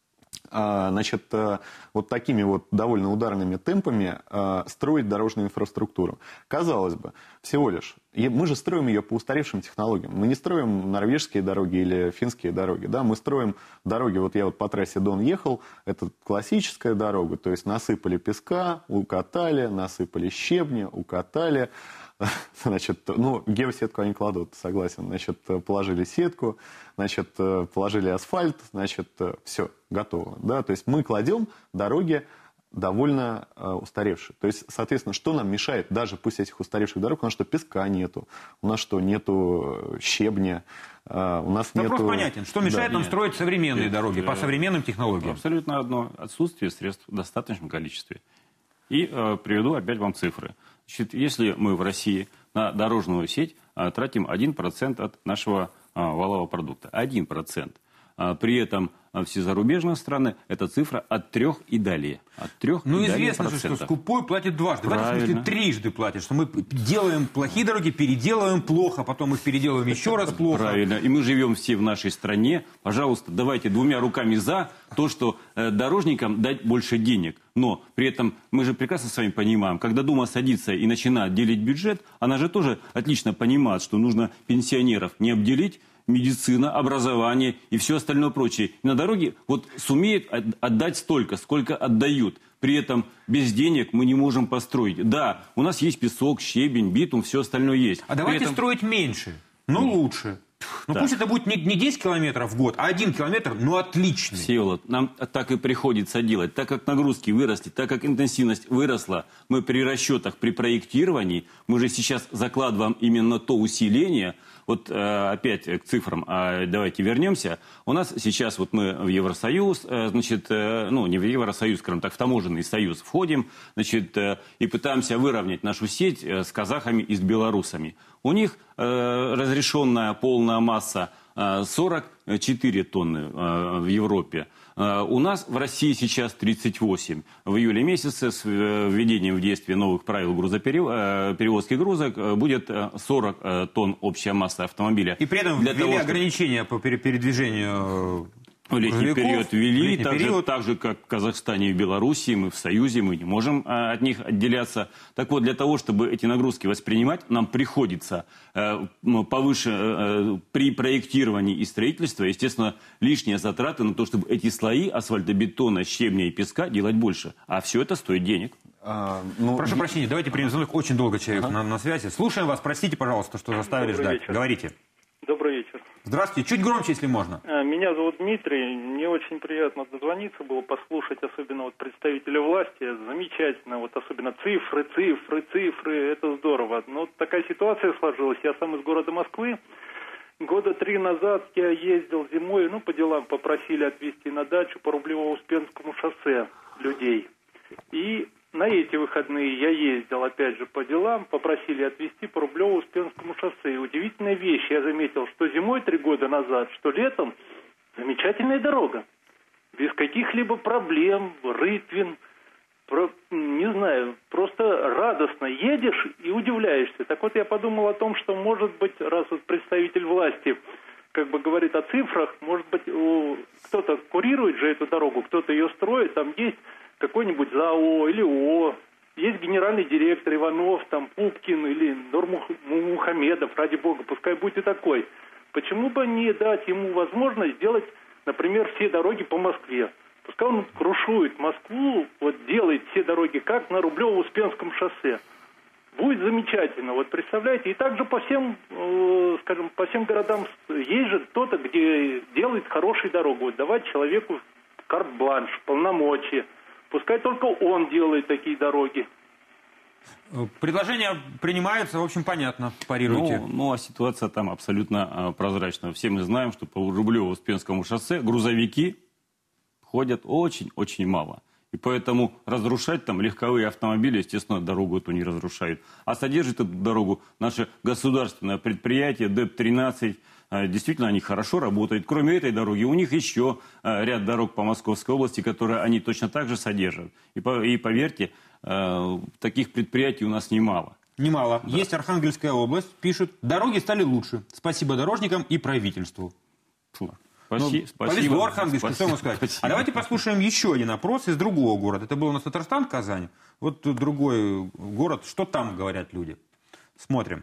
э, значит, э, вот такими вот довольно ударными темпами э, строить дорожную инфраструктуру? Казалось бы, всего лишь. И мы же строим ее по устаревшим технологиям. Мы не строим норвежские дороги или финские дороги. Да? Мы строим дороги, вот я вот по трассе Дон ехал, это классическая дорога, то есть насыпали песка, укатали, насыпали щебня, укатали. Значит, ну, геосетку они кладут, согласен. Значит, положили сетку, значит, положили асфальт, значит, все, готово. Да? То есть мы кладем дороги довольно э, устаревшие. То есть, соответственно, что нам мешает даже пусть этих устаревших дорог? У нас что, песка нету, у нас что, нету щебня, э, у нас Вопрос нету... понятен. Что мешает да, нам нет. строить современные нет, дороги по современным технологиям? Абсолютно одно. Отсутствие средств в достаточном количестве. И э, приведу опять вам цифры. Значит, если мы в России на дорожную сеть э, тратим один процент от нашего э, валового продукта. один процент. А при этом все зарубежные страны, эта цифра от трех и далее. От трех ну, и далее известно же, что скупой платит дважды. Правильно. В этом смысле трижды платит. Что мы делаем плохие дороги, переделываем плохо, потом их переделываем еще раз плохо. Правильно. И мы живем все в нашей стране. Пожалуйста, давайте двумя руками за то, что э, дорожникам дать больше денег. Но при этом мы же прекрасно с вами понимаем, когда Дума садится и начинает делить бюджет, она же тоже отлично понимает, что нужно пенсионеров не обделить медицина, образование и все остальное прочее. И на дороге вот сумеют отдать столько, сколько отдают. При этом без денег мы не можем построить. Да, у нас есть песок, щебень, битум, все остальное есть. А давайте этом... строить меньше, но лучше. Ну так. Пусть это будет не, не десять километров в год, а один километр, но отличный. Всеволод, нам так и приходится делать. Так как нагрузки выросли, так как интенсивность выросла, мы при расчетах, при проектировании, мы же сейчас закладываем именно то усиление. Вот э, опять к цифрам, э, давайте вернемся. У нас сейчас вот мы в Евросоюз, э, значит, э, ну не в Евросоюз, скажем так, в таможенный союз входим, значит, э, и пытаемся выровнять нашу сеть э, с казахами и с белорусами. У них э, разрешенная полная масса э, сорок четыре тонны э, в Европе. Э, у нас в России сейчас тридцать восемь. В июле месяце с э, введением в действие новых правил грузоперевозки э, грузок э, будет сорок э, тонн общая масса автомобиля. И при этом Для ввели того, чтобы... ограничения по передвижению... В летний период ввели, так же, так же, как в Казахстане и в Белоруссии, мы в Союзе, мы не можем а, от них отделяться. Так вот, для того, чтобы эти нагрузки воспринимать, нам приходится э, повыше, э, при проектировании и строительстве, естественно, лишние затраты на то, чтобы эти слои асфальтобетона, щебня и песка делать больше. А все это стоит денег. А, ну, Прошу и... прощения, давайте примем звонок. Очень долго человек ага. на, на связи. Слушаем вас. Простите, пожалуйста, что заставили Добрый ждать. вечер. Говорите. Добрый вечер. Здравствуйте. Чуть громче, если можно. Меня зовут Дмитрий. Мне очень приятно дозвониться было, послушать, особенно вот представителя власти. Замечательно. Вот особенно цифры, цифры, цифры. Это здорово. Но такая ситуация сложилась. Я сам из города Москвы. Года три назад я ездил зимой, ну, по делам попросили отвезти на дачу по Рублево-Успенскому шоссе людей. И на эти выходные я ездил, опять же, по делам, попросили отвезти по Рублево-Успенскому шоссе. И удивительная вещь, я заметил, что зимой три года назад, что летом замечательная дорога. Без каких-либо проблем, рытвин, про, не знаю, просто радостно едешь и удивляешься. Так вот я подумал о том, что, может быть, раз вот представитель власти как бы говорит о цифрах, может быть, кто-то курирует же эту дорогу, кто-то ее строит, там есть какой-нибудь ЗАО или ООО, есть генеральный директор Иванов, там Пупкин или Нурмухамедов, ради бога, пускай будет и такой. Почему бы не дать ему возможность сделать, например, все дороги по Москве? Пускай он крушует Москву, вот делает все дороги, как на Рублево-Успенском шоссе. Будет замечательно. Вот представляете, и также по всем, э, скажем, по всем городам есть же кто-то, где делает хорошую дорогу. Вот давать человеку карт-бланш, полномочия. Пускай только он делает такие дороги. Предложения принимаются, в общем, понятно. Парируйте. Ну, ну а ситуация там абсолютно а, прозрачна. Все мы знаем, что по Рублево-Успенскому шоссе грузовики ходят очень-очень мало. И поэтому разрушать там легковые автомобили, естественно, дорогу эту не разрушают. А содержит эту дорогу наше государственное предприятие ДЭП тринадцать. Действительно, они хорошо работают. Кроме этой дороги, у них еще ряд дорог по Московской области, которые они точно так же содержат. И, и поверьте, таких предприятий у нас немало. Немало. Да. Есть Архангельская область, пишут, дороги стали лучше. Спасибо дорожникам и правительству. Фу. Спасибо. Ну, повезло Архангельску, что можно сказать. Спасибо. А давайте послушаем еще один опрос из другого города. Это был у нас Татарстан, Казань. Вот другой город. Что там говорят люди? Смотрим.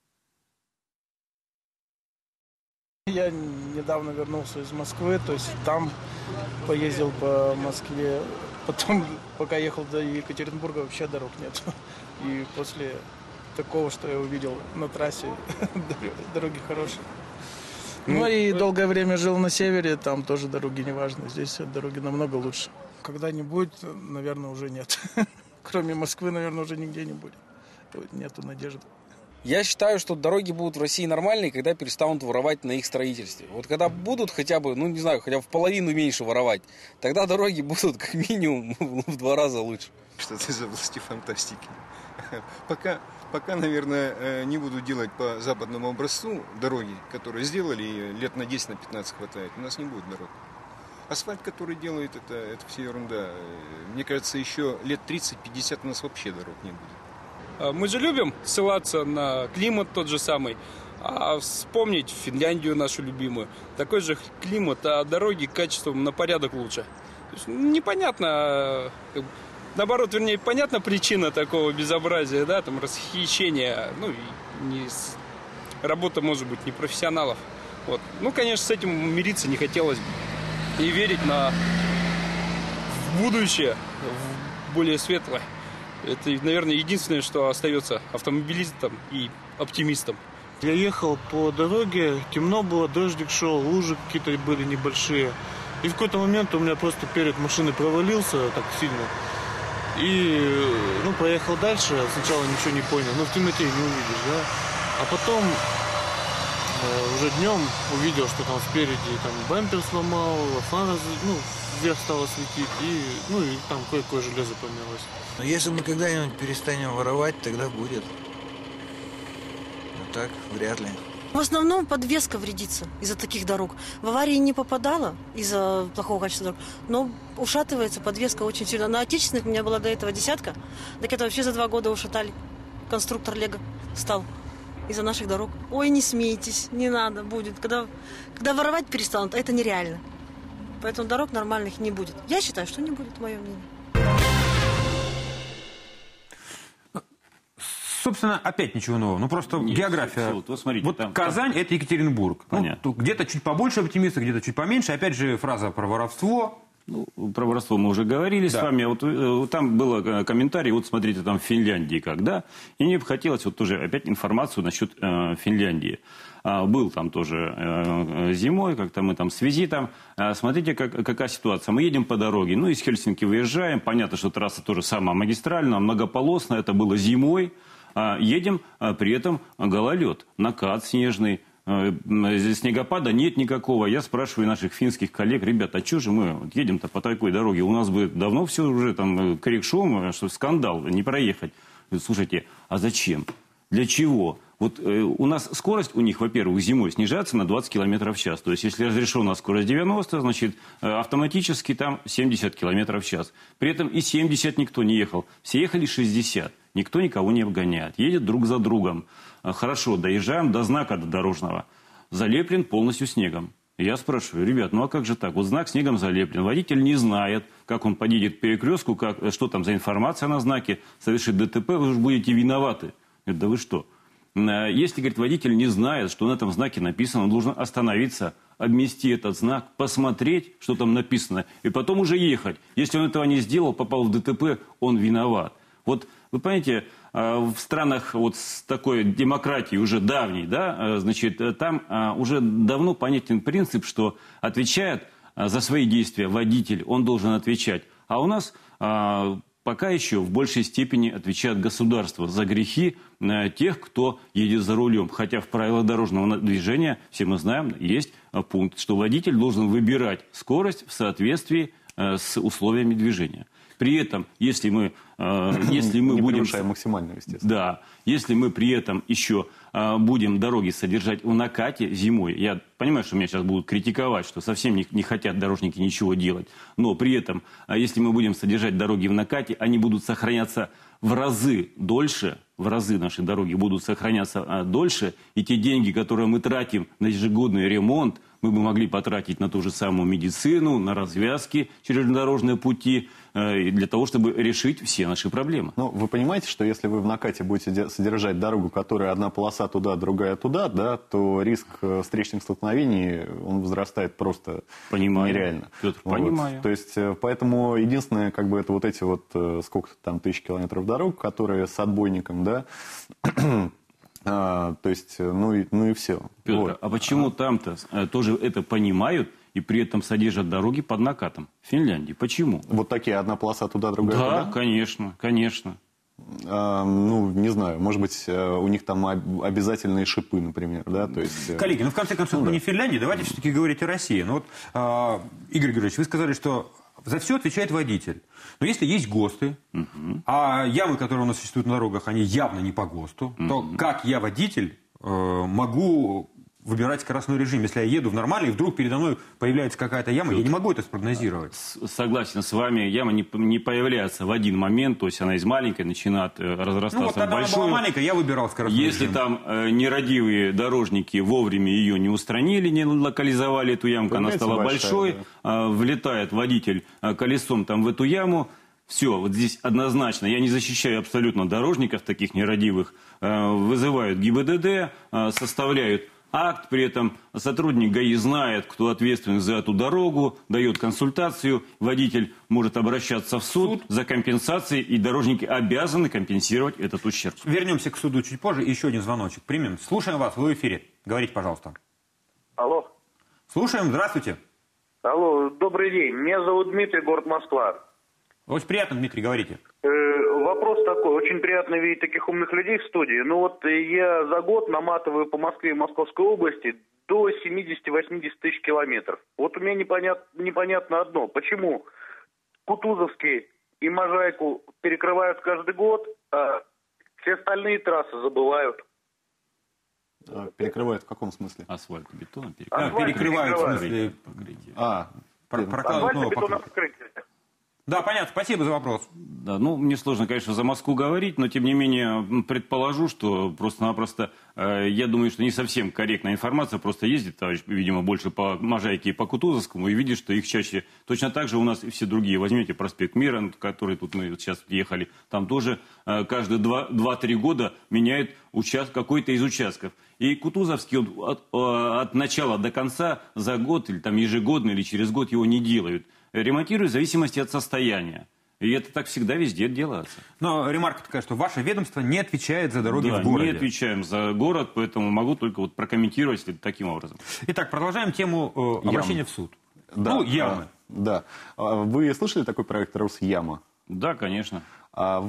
Я недавно вернулся из Москвы, то есть там поездил по Москве, потом, пока ехал до Екатеринбурга, вообще дорог нет. И после такого, что я увидел на трассе, дороги хорошие. Ну и долгое время жил на севере, там тоже дороги не важны, здесь дороги намного лучше. Когда-нибудь, наверное, уже нет. Кроме Москвы, наверное, уже нигде не будет. Нету надежды. Я считаю, что дороги будут в России нормальные, когда перестанут воровать на их строительстве. Вот когда будут хотя бы, ну не знаю, хотя бы в половину меньше воровать, тогда дороги будут как минимум в два раза лучше. Что-то из области фантастики. Пока, пока, наверное, не буду делать по западному образцу дороги, которые сделали, и лет на десять, на пятнадцать хватает. У нас не будет дорог. Асфальт, который делают, это, это все ерунда. Мне кажется, еще лет тридцать-пятьдесят у нас вообще дорог не будет. Мы же любим ссылаться на климат тот же самый, а вспомнить Финляндию нашу любимую. Такой же климат, а дороги качеством на порядок лучше. То есть, непонятно, наоборот, вернее, понятна причина такого безобразия, да, там расхищения, ну, не, работа, может быть, не профессионалов. Вот. Ну, конечно, с этим мириться не хотелось бы. И верить на в будущее, в более светлое. Это, наверное, единственное, что остается автомобилистам и оптимистам. Я ехал по дороге, темно было, дождик шел, лужи какие-то были небольшие. И в какой-то момент у меня просто перед машиной провалился так сильно. И, ну, проехал дальше, сначала ничего не понял, но в темноте не увидишь, да. А потом э, уже днем увидел, что там спереди там бампер сломал, фара, ну, вверх стало светить, и, ну, и там кое-какое железо помялось. Но если мы когда-нибудь перестанем воровать, тогда будет. Но так вряд ли. В основном подвеска вредится из-за таких дорог. В аварии не попадала из-за плохого качества дорог, но ушатывается подвеска очень сильно. На отечественных у меня была до этого десятка, так это вообще за два года ушатали. Конструктор Лего стал из-за наших дорог. Ой, не смейтесь, не надо, будет. Когда, когда воровать перестанут, это нереально. Поэтому дорог нормальных не будет. Я считаю, что не будет, мое мнение. Собственно, опять ничего нового. Ну, просто Нет, география. Все, вот, смотрите, вот там, Казань там... – это Екатеринбург. Ну, где-то чуть побольше оптимистов, где-то чуть поменьше. Опять же, фраза про воровство. Ну, про воровство мы уже говорили да. с вами. Вот, вот там был комментарий, вот смотрите, там в Финляндии как, да? И мне бы хотелось вот тоже опять информацию насчет э, Финляндии. А, был там тоже э, зимой, как-то мы там с визитом. А, смотрите, как, какая ситуация. Мы едем по дороге, ну, из Хельсинки выезжаем. Понятно, что трасса тоже самая магистральная, многополосная. Это было зимой. А, едем, а, при этом гололед, накат снежный. Снегопада нет никакого. Я спрашиваю наших финских коллег, ребята, а что же мы вот едем-то по такой дороге? У нас бы давно все уже там коррекшом, что скандал, не проехать. Слушайте, а зачем? Для чего? Вот э, у нас скорость у них, во-первых, зимой снижается на двадцать километров в час. То есть, если разрешена скорость девяносто, значит, э, автоматически там семьдесят километров в час. При этом и семьдесят никто не ехал. Все ехали шестьдесят. Никто никого не обгоняет. Едет друг за другом. Хорошо, доезжаем до знака дорожного. Залеплен полностью снегом. Я спрашиваю, ребят, ну а как же так? Вот знак снегом залеплен. Водитель не знает, как он подъедет к перекрестку, как, что там за информация на знаке. Совершит ДТП, вы же будете виноваты. Говорит, да вы что? Если, говорит, водитель не знает, что на этом знаке написано, он должен остановиться, обмести этот знак, посмотреть, что там написано, и потом уже ехать. Если он этого не сделал, попал в ДТП, он виноват. Вот вы понимаете, в странах вот с такой демократией уже давней, да, значит, там уже давно понятен принцип, что отвечает за свои действия водитель, он должен отвечать. А у нас пока еще в большей степени отвечает государство за грехи тех, кто едет за рулем. Хотя в правилах дорожного движения, все мы знаем, есть пункт, что водитель должен выбирать скорость в соответствии с условиями движения. При этом, если мы, э, если мы не будем... превышая максимально, естественно. Да. Если мы при этом еще э, будем дороги содержать в накате зимой, я понимаю, что меня сейчас будут критиковать, что совсем не, не хотят дорожники ничего делать, но при этом, э, если мы будем содержать дороги в накате, они будут сохраняться в разы дольше, в разы наши дороги будут сохраняться э, дольше, и те деньги, которые мы тратим на ежегодный ремонт, мы бы могли потратить на ту же самую медицину, на развязки железнодорожные пути, э, для того, чтобы решить все наши проблемы. Ну, вы понимаете, что если вы в накате будете содержать дорогу, которая одна полоса туда, другая туда, да, то риск встречных столкновений, он возрастает просто понимаю. нереально. Петр, вот. понимаю. То есть, поэтому единственное, как бы, это вот эти вот, сколько там, тысяч километров дорог, которые с отбойником, да, А, то есть, ну и, ну и все. Петр, вот. а почему а... там-то тоже это понимают и при этом содержат дороги под накатом? В Финляндии. Почему? Вот такие, одна полоса туда, другая да, туда? Да, конечно, конечно. А, ну, не знаю, может быть, у них там обязательные шипы, например, да, то есть... Коллеги, ну, в конце концов, ну, мы да. не в Финляндии, давайте все-таки говорить о России. Ну, вот, а, Игорь Георгиевич, вы сказали, что за все отвечает водитель. Но если есть ГОСТы, uh-huh. а ямы, которые у нас существуют на дорогах, они явно не по ГОСТу, uh-huh. то как я, водитель, э, могу выбирать скоростной режим? Если я еду в нормальный, и вдруг передо мной появляется какая-то яма, Петр, я не могу это спрогнозировать. Согласен с вами, яма не, не появляется в один момент, то есть она из маленькой начинает разрастаться ну, вот, в большую. Она была маленькая, я выбирал скоростной Если режим. там э, нерадивые дорожники вовремя ее не устранили, не локализовали эту ямку, она стала большая, большой, да. э, влетает водитель э, колесом там в эту яму. Все, вот здесь однозначно, я не защищаю абсолютно дорожников таких нерадивых, э, вызывают ГИБДД, э, составляют акт, при этом сотрудник ГАИ знает, кто ответственен за эту дорогу, дает консультацию, водитель может обращаться в суд, суд. за компенсацией, и дорожники обязаны компенсировать этот ущерб. Вернемся к суду чуть позже. Еще один звоночек примем. Слушаем вас, вы в эфире. Говорите, пожалуйста. Алло. Слушаем, здравствуйте. Алло, добрый день. Меня зовут Дмитрий, город Москва. Очень приятно, Дмитрий, говорите. Э, вопрос такой. Очень приятно видеть таких умных людей в студии. Ну вот я за год наматываю по Москве и Московской области до семидесяти-восьмидесяти тысяч километров. Вот у меня непонят, непонятно одно. Почему Кутузовский и Можайку перекрывают каждый год, а все остальные трассы забывают? Перекрывают в каком смысле? Асфальт, бетон, перекрывают. А, перекрывают, в смысле, а, прокладывают новое покрытие. Да, понятно. Спасибо за вопрос. Да, ну, мне сложно, конечно, за Москву говорить, но, тем не менее, предположу, что просто-напросто, э, я думаю, что не совсем корректная информация, просто ездит, товарищ, видимо, больше по Можайке и по Кутузовскому, и видит, что их чаще... Точно так же у нас и все другие. Возьмите проспект Мира, который тут мы сейчас ехали, там тоже э, каждые два-три года меняют участ... какой-то из участков. И Кутузовский он от, от начала до конца за год, или там ежегодно, или через год его не делают. Ремонтируют в зависимости от состояния. И это так всегда везде делается. Но ремарка такая, что ваше ведомство не отвечает за дороги да, в городе. не отвечаем за город, поэтому могу только вот прокомментировать таким образом. Итак, продолжаем тему э, обращения в суд. Да, ну, ямы. Да. Вы слышали такой проект «Росяма»? Да, конечно. А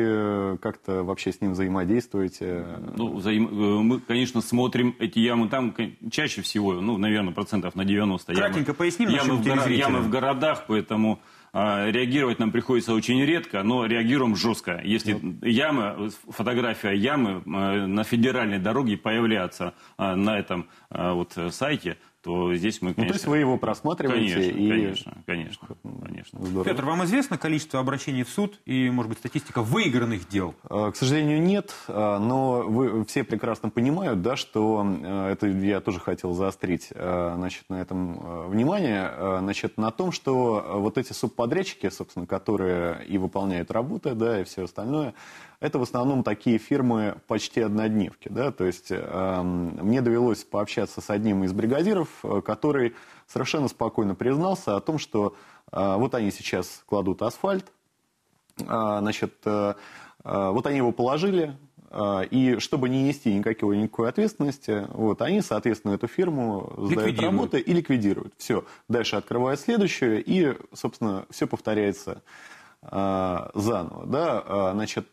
вы как-то вообще с ним взаимодействуете? Ну, взаим... мы, конечно, смотрим эти ямы. Там чаще всего, ну, наверное, процентов на девяносто. Кратенько ямы, поясним ямы, нашим в горо... ямы в городах, поэтому а, реагировать нам приходится очень редко, но реагируем жестко. Если вот. ямы, фотография ямы а, на федеральной дороге появляется а, на этом а, вот сайте, то здесь мы, конечно... Ну, то есть вы его просматриваете? Конечно, и... конечно, конечно, конечно. Здорово. Петр, вам известно количество обращений в суд и, может быть, статистика выигранных дел? К сожалению, нет, но вы все прекрасно понимают, да, что это я тоже хотел заострить, значит, на этом внимание, значит, на том, что вот эти субподрядчики, собственно, которые и выполняют работы, да, и все остальное, это в основном такие фирмы почти однодневки, да, то есть э, мне довелось пообщаться с одним из бригадиров, который совершенно спокойно признался о том, что э, вот они сейчас кладут асфальт, э, значит, э, э, вот они его положили, э, и чтобы не нести никакой, никакой ответственности, вот, они, соответственно, эту фирму сдают работы и ликвидируют. Все, дальше открывают следующую, и, собственно, все повторяется заново, да, значит,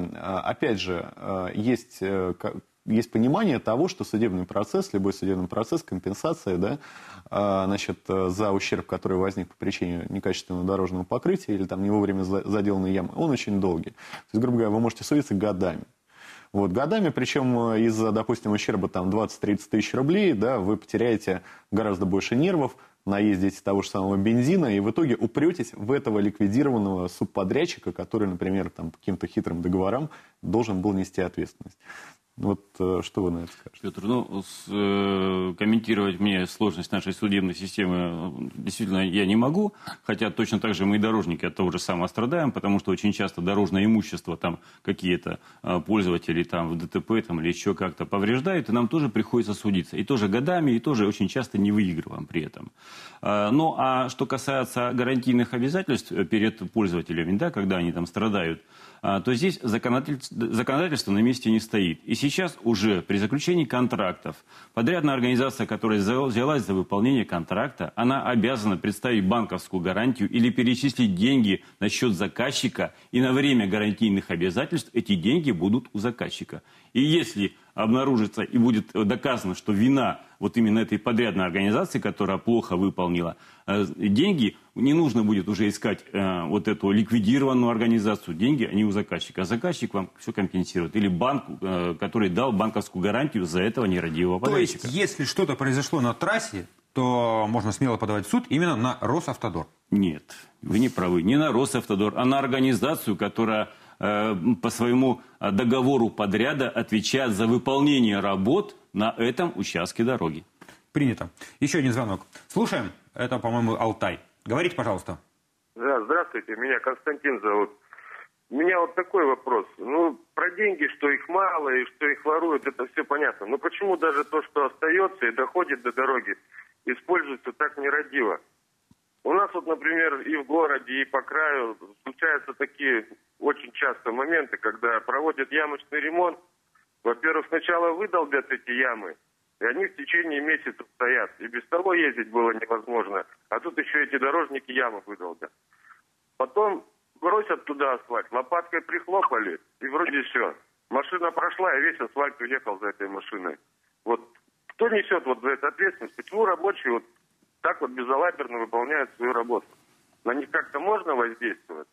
опять же, есть, есть понимание того, что судебный процесс, любой судебный процесс, компенсация, да, значит, за ущерб, который возник по причине некачественного дорожного покрытия или там не вовремя заделанной ямы, он очень долгий. То есть, грубо говоря, вы можете судиться годами. Вот, годами, причем из-за, допустим, ущерба там двадцать-тридцать тысяч рублей, да, вы потеряете гораздо больше нервов, наездите того же самого бензина, и в итоге упретесь в этого ликвидированного субподрядчика, который, например, там, по каким-то хитрым договорам должен был нести ответственность. Вот что вы на это скажете? Петр, ну, с, э, комментировать мне сложность нашей судебной системы действительно я не могу, хотя точно так же мы и дорожники от того же самого страдаем, потому что очень часто дорожное имущество там какие-то э, пользователи там в ДТП там, или еще как-то повреждают, и нам тоже приходится судиться. И тоже годами, и тоже очень часто не выигрываем при этом. Э, ну, а что касается гарантийных обязательств перед пользователями, да, когда они там страдают, э, то здесь законодательство, законодательство на месте не стоит. И сейчас уже при заключении контрактов подрядная организация, которая взялась за выполнение контракта, она обязана представить банковскую гарантию или перечислить деньги на счет заказчика, и на время гарантийных обязательств эти деньги будут у заказчика. И если обнаружится и будет доказано, что вина вот именно этой подрядной организации, которая плохо выполнила деньги, не нужно будет уже искать э, вот эту ликвидированную организацию. Деньги, они у заказчика. А заказчик вам все компенсирует. Или банк, э, который дал банковскую гарантию за этого нерадивого подрядчика. То есть, если что-то произошло на трассе, то можно смело подавать в суд именно на Росавтодор? Нет, вы не правы. Не на Росавтодор, а на организацию, которая э, по своему договору подряда отвечает за выполнение работ на этом участке дороги. Принято. Еще один звонок. Слушаем. Это, по-моему, Алтай. Говорите, пожалуйста. Да, здравствуйте. Меня Константин зовут. У меня вот такой вопрос. Ну, про деньги, что их мало и что их воруют, это все понятно. Но почему даже то, что остается и доходит до дороги, используется так нерадиво? У нас вот, например, и в городе, и по краю случаются такие очень часто моменты, когда проводят ямочный ремонт. Во-первых, сначала выдолбят эти ямы, и они в течение месяца стоят. И без того ездить было невозможно. А тут еще эти дорожники ямы выдолбят. Потом бросят туда асфальт, лопаткой прихлопали, и вроде все. Машина прошла, и весь асфальт уехал за этой машиной. Вот кто несет вот за это ответственность? Почему рабочие вот так вот безалаберно выполняют свою работу? На них как-то можно воздействовать?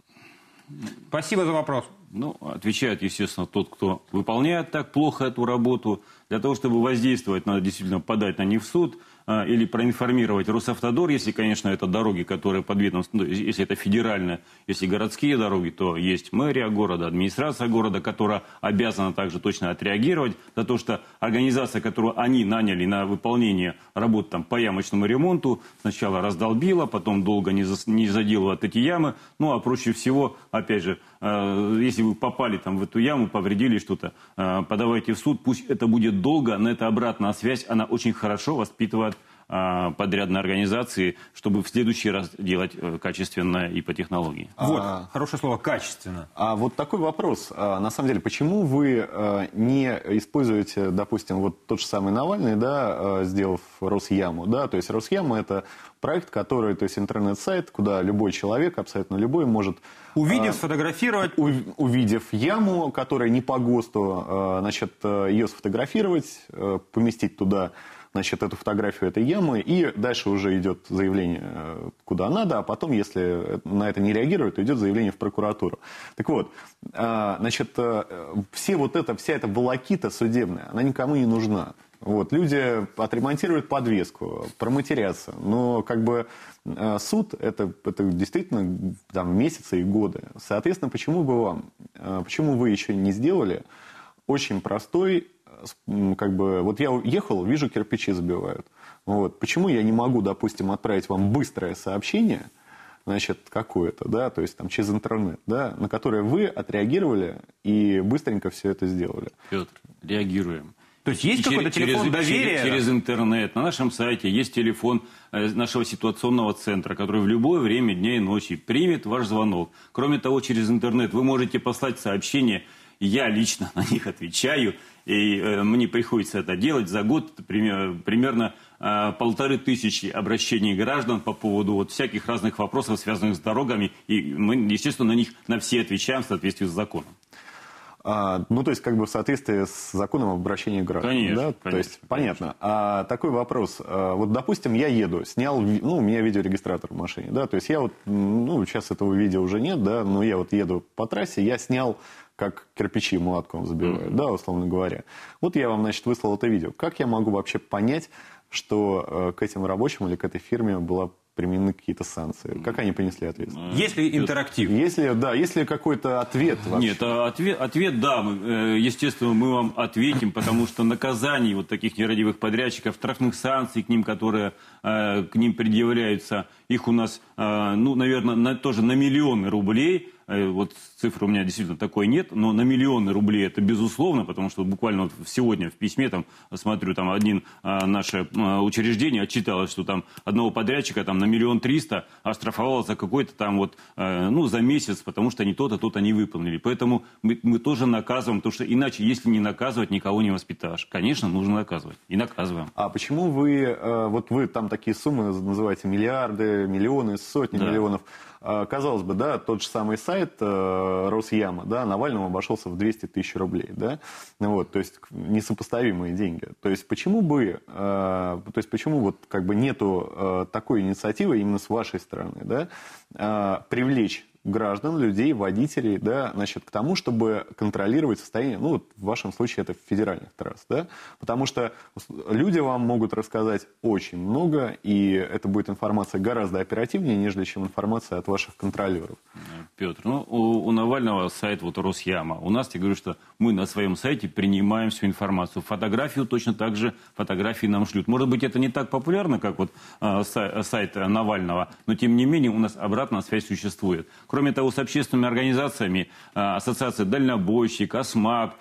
Спасибо за вопрос. Ну, отвечает, естественно, тот, кто выполняет так плохо эту работу. Для того, чтобы воздействовать, надо действительно подать на них в суд а, или проинформировать Росавтодор, если, конечно, это дороги, которые под ведомством, ну, если это федеральные, если городские дороги, то есть мэрия города, администрация города, которая обязана также точно отреагировать за то, что организация, которую они наняли на выполнение работ там, по ямочному ремонту, сначала раздолбила, потом долго не, за, не заделывала эти ямы. Ну, а проще всего, опять же, э, если вы попали там в эту яму, повредили что-то, э, подавайте в суд, пусть это будет долго, но эта обратная связь, она очень хорошо воспитывает э, подрядные организации, чтобы в следующий раз делать э, качественно и по технологии. Вот, а, хорошее слово, качественно. А вот такой вопрос. А, на самом деле, почему вы а, не используете, допустим, вот тот же самый Навальный, да, а, сделав Росяму, да, то есть Росяма — это проект, который, то есть интернет-сайт, куда любой человек, абсолютно любой, может... Увидев, а, сфотографировать. У, увидев яму, которая не по ГОСТу, а, значит, ее сфотографировать, а, поместить туда, значит, эту фотографию этой ямы, и дальше уже идет заявление куда надо, а потом, если на это не реагируют, то идет заявление в прокуратуру. Так вот, а, значит, все вот это, вся эта волокита судебная, она никому не нужна. Вот, люди отремонтируют подвеску, проматерятся, но как бы суд это, это действительно там, месяцы и годы. Соответственно, почему бы вам, почему вы еще не сделали очень простой, как бы, вот я ехал, вижу, кирпичи забивают. Вот, почему я не могу, допустим, отправить вам быстрое сообщение, значит, какое-то, да, то есть там через интернет, да, на которое вы отреагировали и быстренько все это сделали? Петр, реагируем. То есть есть какой-то телефон через, доверия? Через, через интернет. На нашем сайте есть телефон нашего ситуационного центра, который в любое время дня и ночи примет ваш звонок. Кроме того, через интернет вы можете послать сообщение. Я лично на них отвечаю. И э, мне приходится это делать. За год пример, примерно э, полторы тысячи обращений граждан по поводу вот, всяких разных вопросов, связанных с дорогами. И мы, естественно, на них на все отвечаем в соответствии с законом. А, ну, то есть, как бы в соответствии с законом об обращении граждан. Конечно, да? конечно, то есть, конечно. понятно. А, такой вопрос. А, вот, допустим, я еду, снял, ну, у меня видеорегистратор в машине, да, то есть я вот, ну, сейчас этого видео уже нет, да, но я вот еду по трассе, я снял, как кирпичи молотком забивают, mm-hmm. да, условно говоря. Вот я вам, значит, выслал это видео. Как я могу вообще понять, что э, к этим рабочим или к этой фирме была применены какие-то санкции? Как они понесли ответственность? Если интерактив. Если, да, если какой-то ответ вообще. Нет, ответ, ответ да, мы, естественно, мы вам ответим, потому что наказаний вот таких нерадивых подрядчиков, штрафных санкций к ним, которые э, к ним предъявляются, их у нас, э, ну, наверное, на, тоже на миллионы рублей. Вот цифры у меня действительно такой нет, но на миллионы рублей это безусловно, потому что буквально вот сегодня в письме, там, смотрю, там один а, наше а, учреждение отчиталось, что там одного подрядчика там на миллион триста оштрафовало за какой-то там вот, а, ну, за месяц, потому что они то-то, то-то не выполнили. Поэтому мы, мы тоже наказываем, потому что иначе, если не наказывать, никого не воспитаешь. Конечно, нужно наказывать. И наказываем. А почему вы, вот вы там такие суммы называете миллиарды, миллионы, сотни да. миллионов? Казалось бы, да, тот же самый сайт э, Росяма, да, Навальному обошелся в двести тысяч рублей, да, вот, то есть несопоставимые деньги. То есть почему бы, э, то есть почему вот как бы нету э, такой инициативы именно с вашей стороны, да, э, привлечь граждан, людей, водителей, да, значит, к тому, чтобы контролировать состояние, ну, вот в вашем случае это федеральных трасс, да, потому что люди вам могут рассказать очень много, и это будет информация гораздо оперативнее, нежели чем информация от ваших контролеров. Петр, ну, у, у Навального сайт вот Росяма. У нас, я говорю, что мы на своем сайте принимаем всю информацию. Фотографию точно так же, фотографии нам шлют. Может быть, это не так популярно, как вот э, сайт, сайт Навального, но тем не менее у нас обратная связь существует. Кроме того, с общественными организациями, ассоциация «Дальнобойщик», «АСМАП»,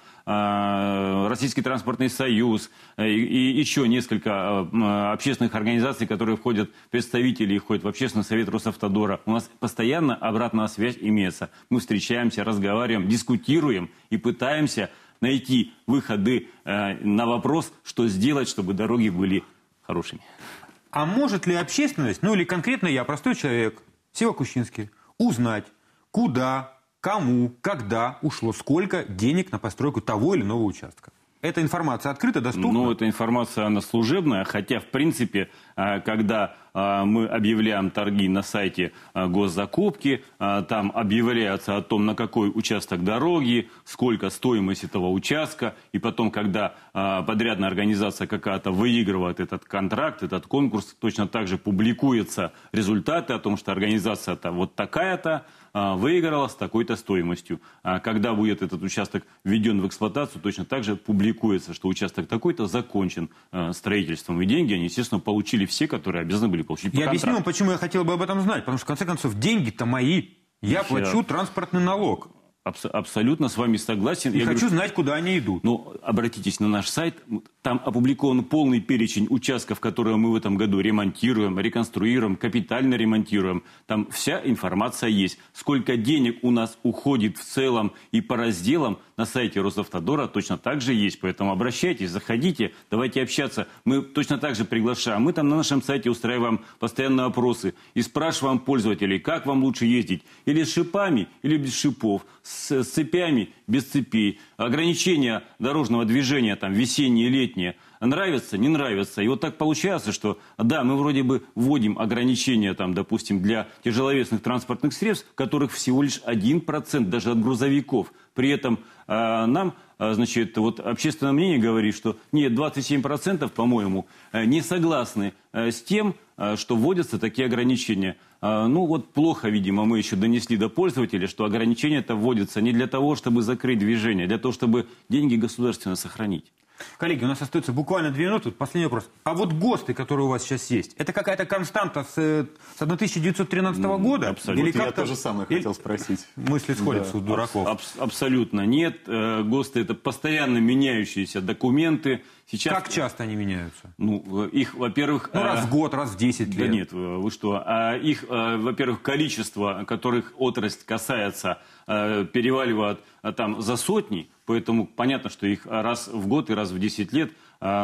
Российский транспортный союз и еще несколько общественных организаций, которые входят, представители входят в общественный совет Росавтодора. У нас постоянно обратная связь имеется. Мы встречаемся, разговариваем, дискутируем и пытаемся найти выходы на вопрос, что сделать, чтобы дороги были хорошими. А может ли общественность, ну или конкретно я, простой человек, Сева Кущинский, узнать, куда, кому, когда ушло сколько денег на постройку того или иного участка? Эта информация открыта, доступна? Ну, эта информация, она служебная, хотя, в принципе, когда мы объявляем торги на сайте госзакупки, там объявляется о том, на какой участок дороги, сколько стоимость этого участка, и потом, когда подрядная организация какая-то выигрывает этот контракт, этот конкурс, точно так же публикуются результаты о том, что организация-то вот такая-то выиграла с такой-то стоимостью. Когда будет этот участок введен в эксплуатацию, точно так же публикуется, что участок такой-то закончен строительством. И деньги они, естественно, получили все, которые обязаны были получить по Я контракту. объясню вам, почему я хотел бы об этом знать. Потому что, в конце концов, деньги-то мои. Я плачу транспортный налог. Абс абсолютно с вами согласен. И я хочу говорю, знать, куда они идут. Ну, обратитесь на наш сайт. Там опубликован полный перечень участков, которые мы в этом году ремонтируем, реконструируем, капитально ремонтируем. Там вся информация есть. Сколько денег у нас уходит в целом и по разделам на сайте Росавтодора точно так же есть. Поэтому обращайтесь, заходите, давайте общаться. Мы точно так же приглашаем. Мы там на нашем сайте устраиваем постоянные опросы и спрашиваем пользователей, как вам лучше ездить. Или с шипами, или без шипов. С цепями, без цепей, ограничения дорожного движения, там, весеннее, летнее, нравится, не нравится. И вот так получается, что, да, мы вроде бы вводим ограничения, там, допустим, для тяжеловесных транспортных средств, которых всего лишь один процент даже от грузовиков. При этом э, нам, э, значит, вот общественное мнение говорит, что нет, двадцать семь процентов, по-моему, э, не согласны э, с тем, э, что вводятся такие ограничения. Э, ну вот плохо, видимо, мы еще донесли до пользователя, что ограничения-то вводятся не для того, чтобы закрыть движение, а для того, чтобы деньги государственно сохранить. Коллеги, у нас остается буквально две минуты. Последний вопрос. А вот ГОСТы, которые у вас сейчас есть, это какая-то константа с, с тысяча девятьсот тринадцатого года? Абсолютно. Или я то же самое Или... хотел спросить. Мысли сходятся да. у дураков. Аб абсолютно нет. ГОСТы — это постоянно меняющиеся документы. Сейчас... Как часто они меняются? Ну, их, во-первых... Ну, раз в год, раз в десять лет. Да нет, вы что. А их, во-первых, количество, которых отрасль касается, переваливает там за сотни. Поэтому понятно, что их раз в год и раз в десять лет.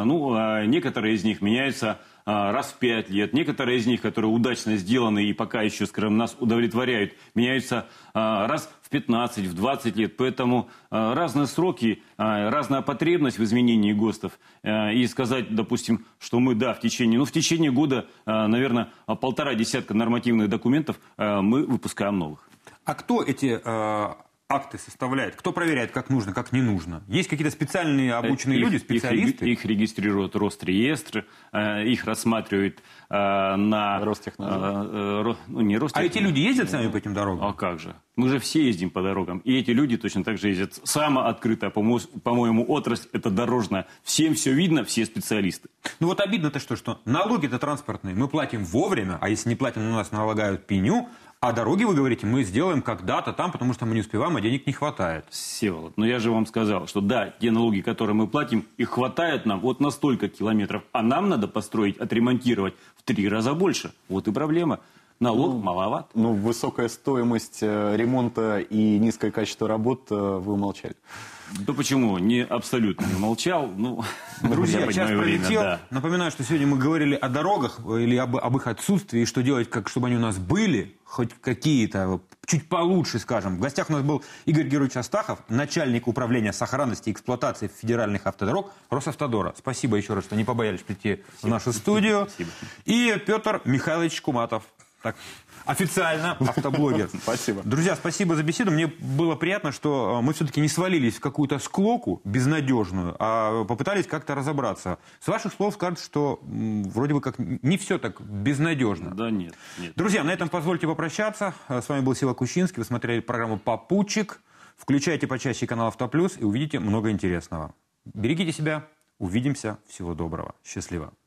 Ну, некоторые из них меняются раз в пять лет. Некоторые из них, которые удачно сделаны и пока еще, скажем, нас удовлетворяют, меняются раз в пятнадцать, в двадцать лет. Поэтому разные сроки, разная потребность в изменении ГОСТов. И сказать, допустим, что мы, да, в течение, ну, в течение года, наверное, полтора десятка нормативных документов мы выпускаем новых. А кто эти... акты составляет? Кто проверяет, как нужно, как не нужно? Есть какие-то специальные обученные их, люди, специалисты? Их, их регистрирует Росреестр, э, их рассматривают э, на... Ростехнадзор. Э, э, ну, не Ростехнадзор. А эти люди ездят сами по этим дорогам? А как же? Мы же все ездим по дорогам. И эти люди точно так же ездят. Самая открытая, по-моему, отрасль — это дорожная. Всем все видно, все специалисты. Ну вот обидно-то что, что налоги-то транспортные мы платим вовремя, а если не платим, на нас налагают пеню. А дороги, вы говорите, мы сделаем когда-то там, потому что мы не успеваем, а денег не хватает. Всеволод, но я же вам сказал, что да, те налоги, которые мы платим, их хватает нам вот на столько километров, а нам надо построить, отремонтировать в три раза больше. Вот и проблема. Налог ну, маловат. Ну, высокая стоимость ремонта и низкое качество работ вы умолчали. Да почему? Не абсолютно не молчал. Ну, друзья, час время, пролетел. Да. Напоминаю, что сегодня мы говорили о дорогах или об, об их отсутствии, и что делать, как, чтобы они у нас были, хоть какие-то, чуть получше, скажем. В гостях у нас был Игорь Георгиевич Астахов, начальник управления сохранности и эксплуатации федеральных автодорог Росавтодора. Спасибо еще раз, что не побоялись прийти Спасибо. в нашу студию. Спасибо. И Петр Михайлович Куматов. Так, официально автоблогер. Спасибо. Друзья, спасибо за беседу. Мне было приятно, что мы все-таки не свалились в какую-то склоку безнадежную, а попытались как-то разобраться. С ваших слов скажут, что вроде бы как не все так безнадежно. Да нет, нет. Друзья, на этом позвольте попрощаться. С вами был Сева Кущинский. Вы смотрели программу «Попутчик». Включайте почаще канал «Автоплюс» и увидите много интересного. Берегите себя. Увидимся. Всего доброго. Счастливо.